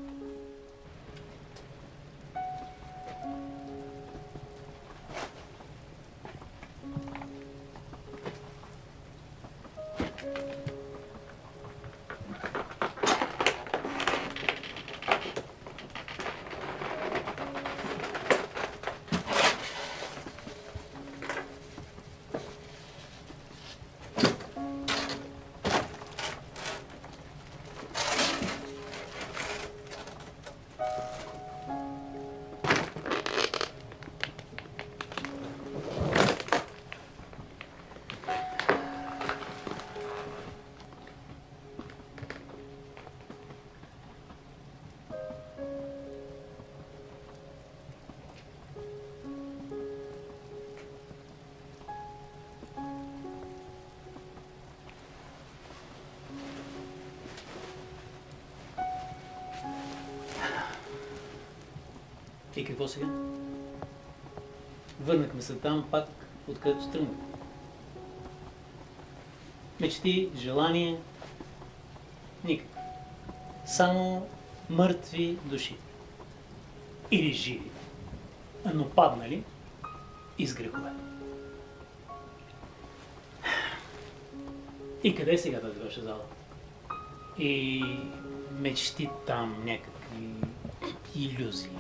S8: И какво сега? Върнахме се там пак, откъдето тръгнах. Мечти, желания, никак. Само мъртви души. Или живи, но паднали из грехове. И къде е сега тази ваша зала? И мечти там, някакви илюзии.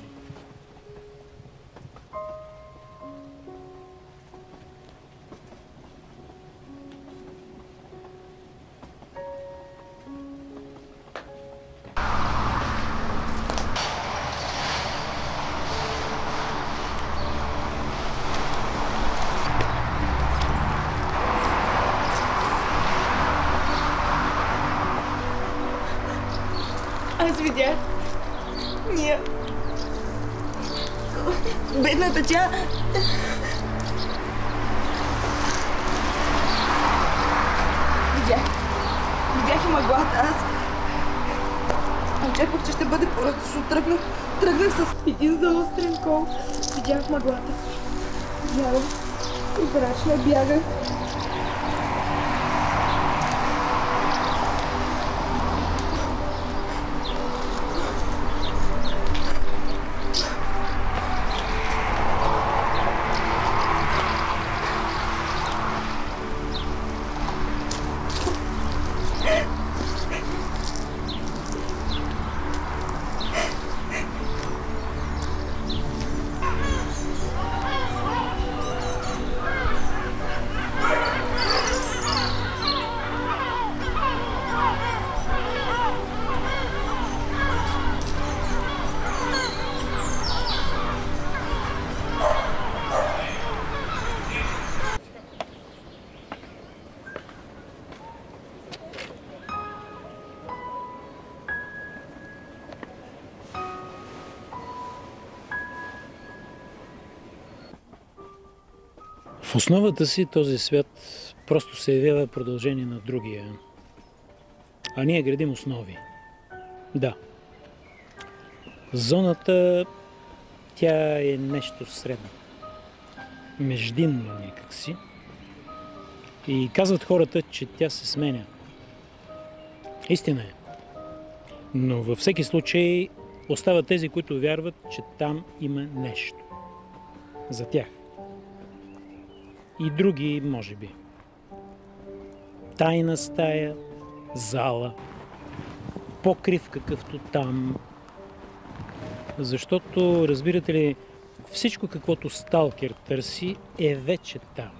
S7: Аз видях. Ния. Бедната тя. Видях и мъглата. Аз очаквах, че ще бъде по-различно. Тръгнах с един заострен кол. Видях мъглата. Бягах. Прозрачна бягах.
S8: В основата си този свят просто се явява продължение на другия. А ние градим основи. Да. Зоната, тя е нещо средно. Междинно някакси. И казват хората, че тя се сменя. Истина е. Но във всеки случай остават тези, които вярват, че там има нещо. За тях. И други, може би. Тайна стая, зала, покрив какъвто там. Защото, разбирате ли, всичко каквото сталкер търси е вече там.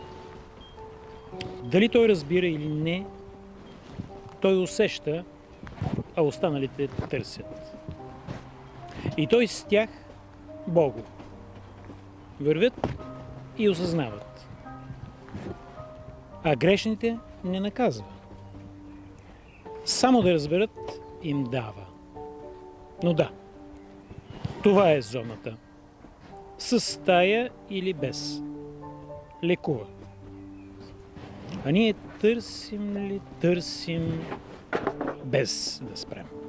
S8: Дали той разбира или не, той усеща, а останалите търсят. И той с тях Богу. Вървят и осъзнават. А грешните не наказва. Само да разберат им дава. Но да, това е зоната. С стая или без. Лекува. А ние търсим ли, търсим без да спрем.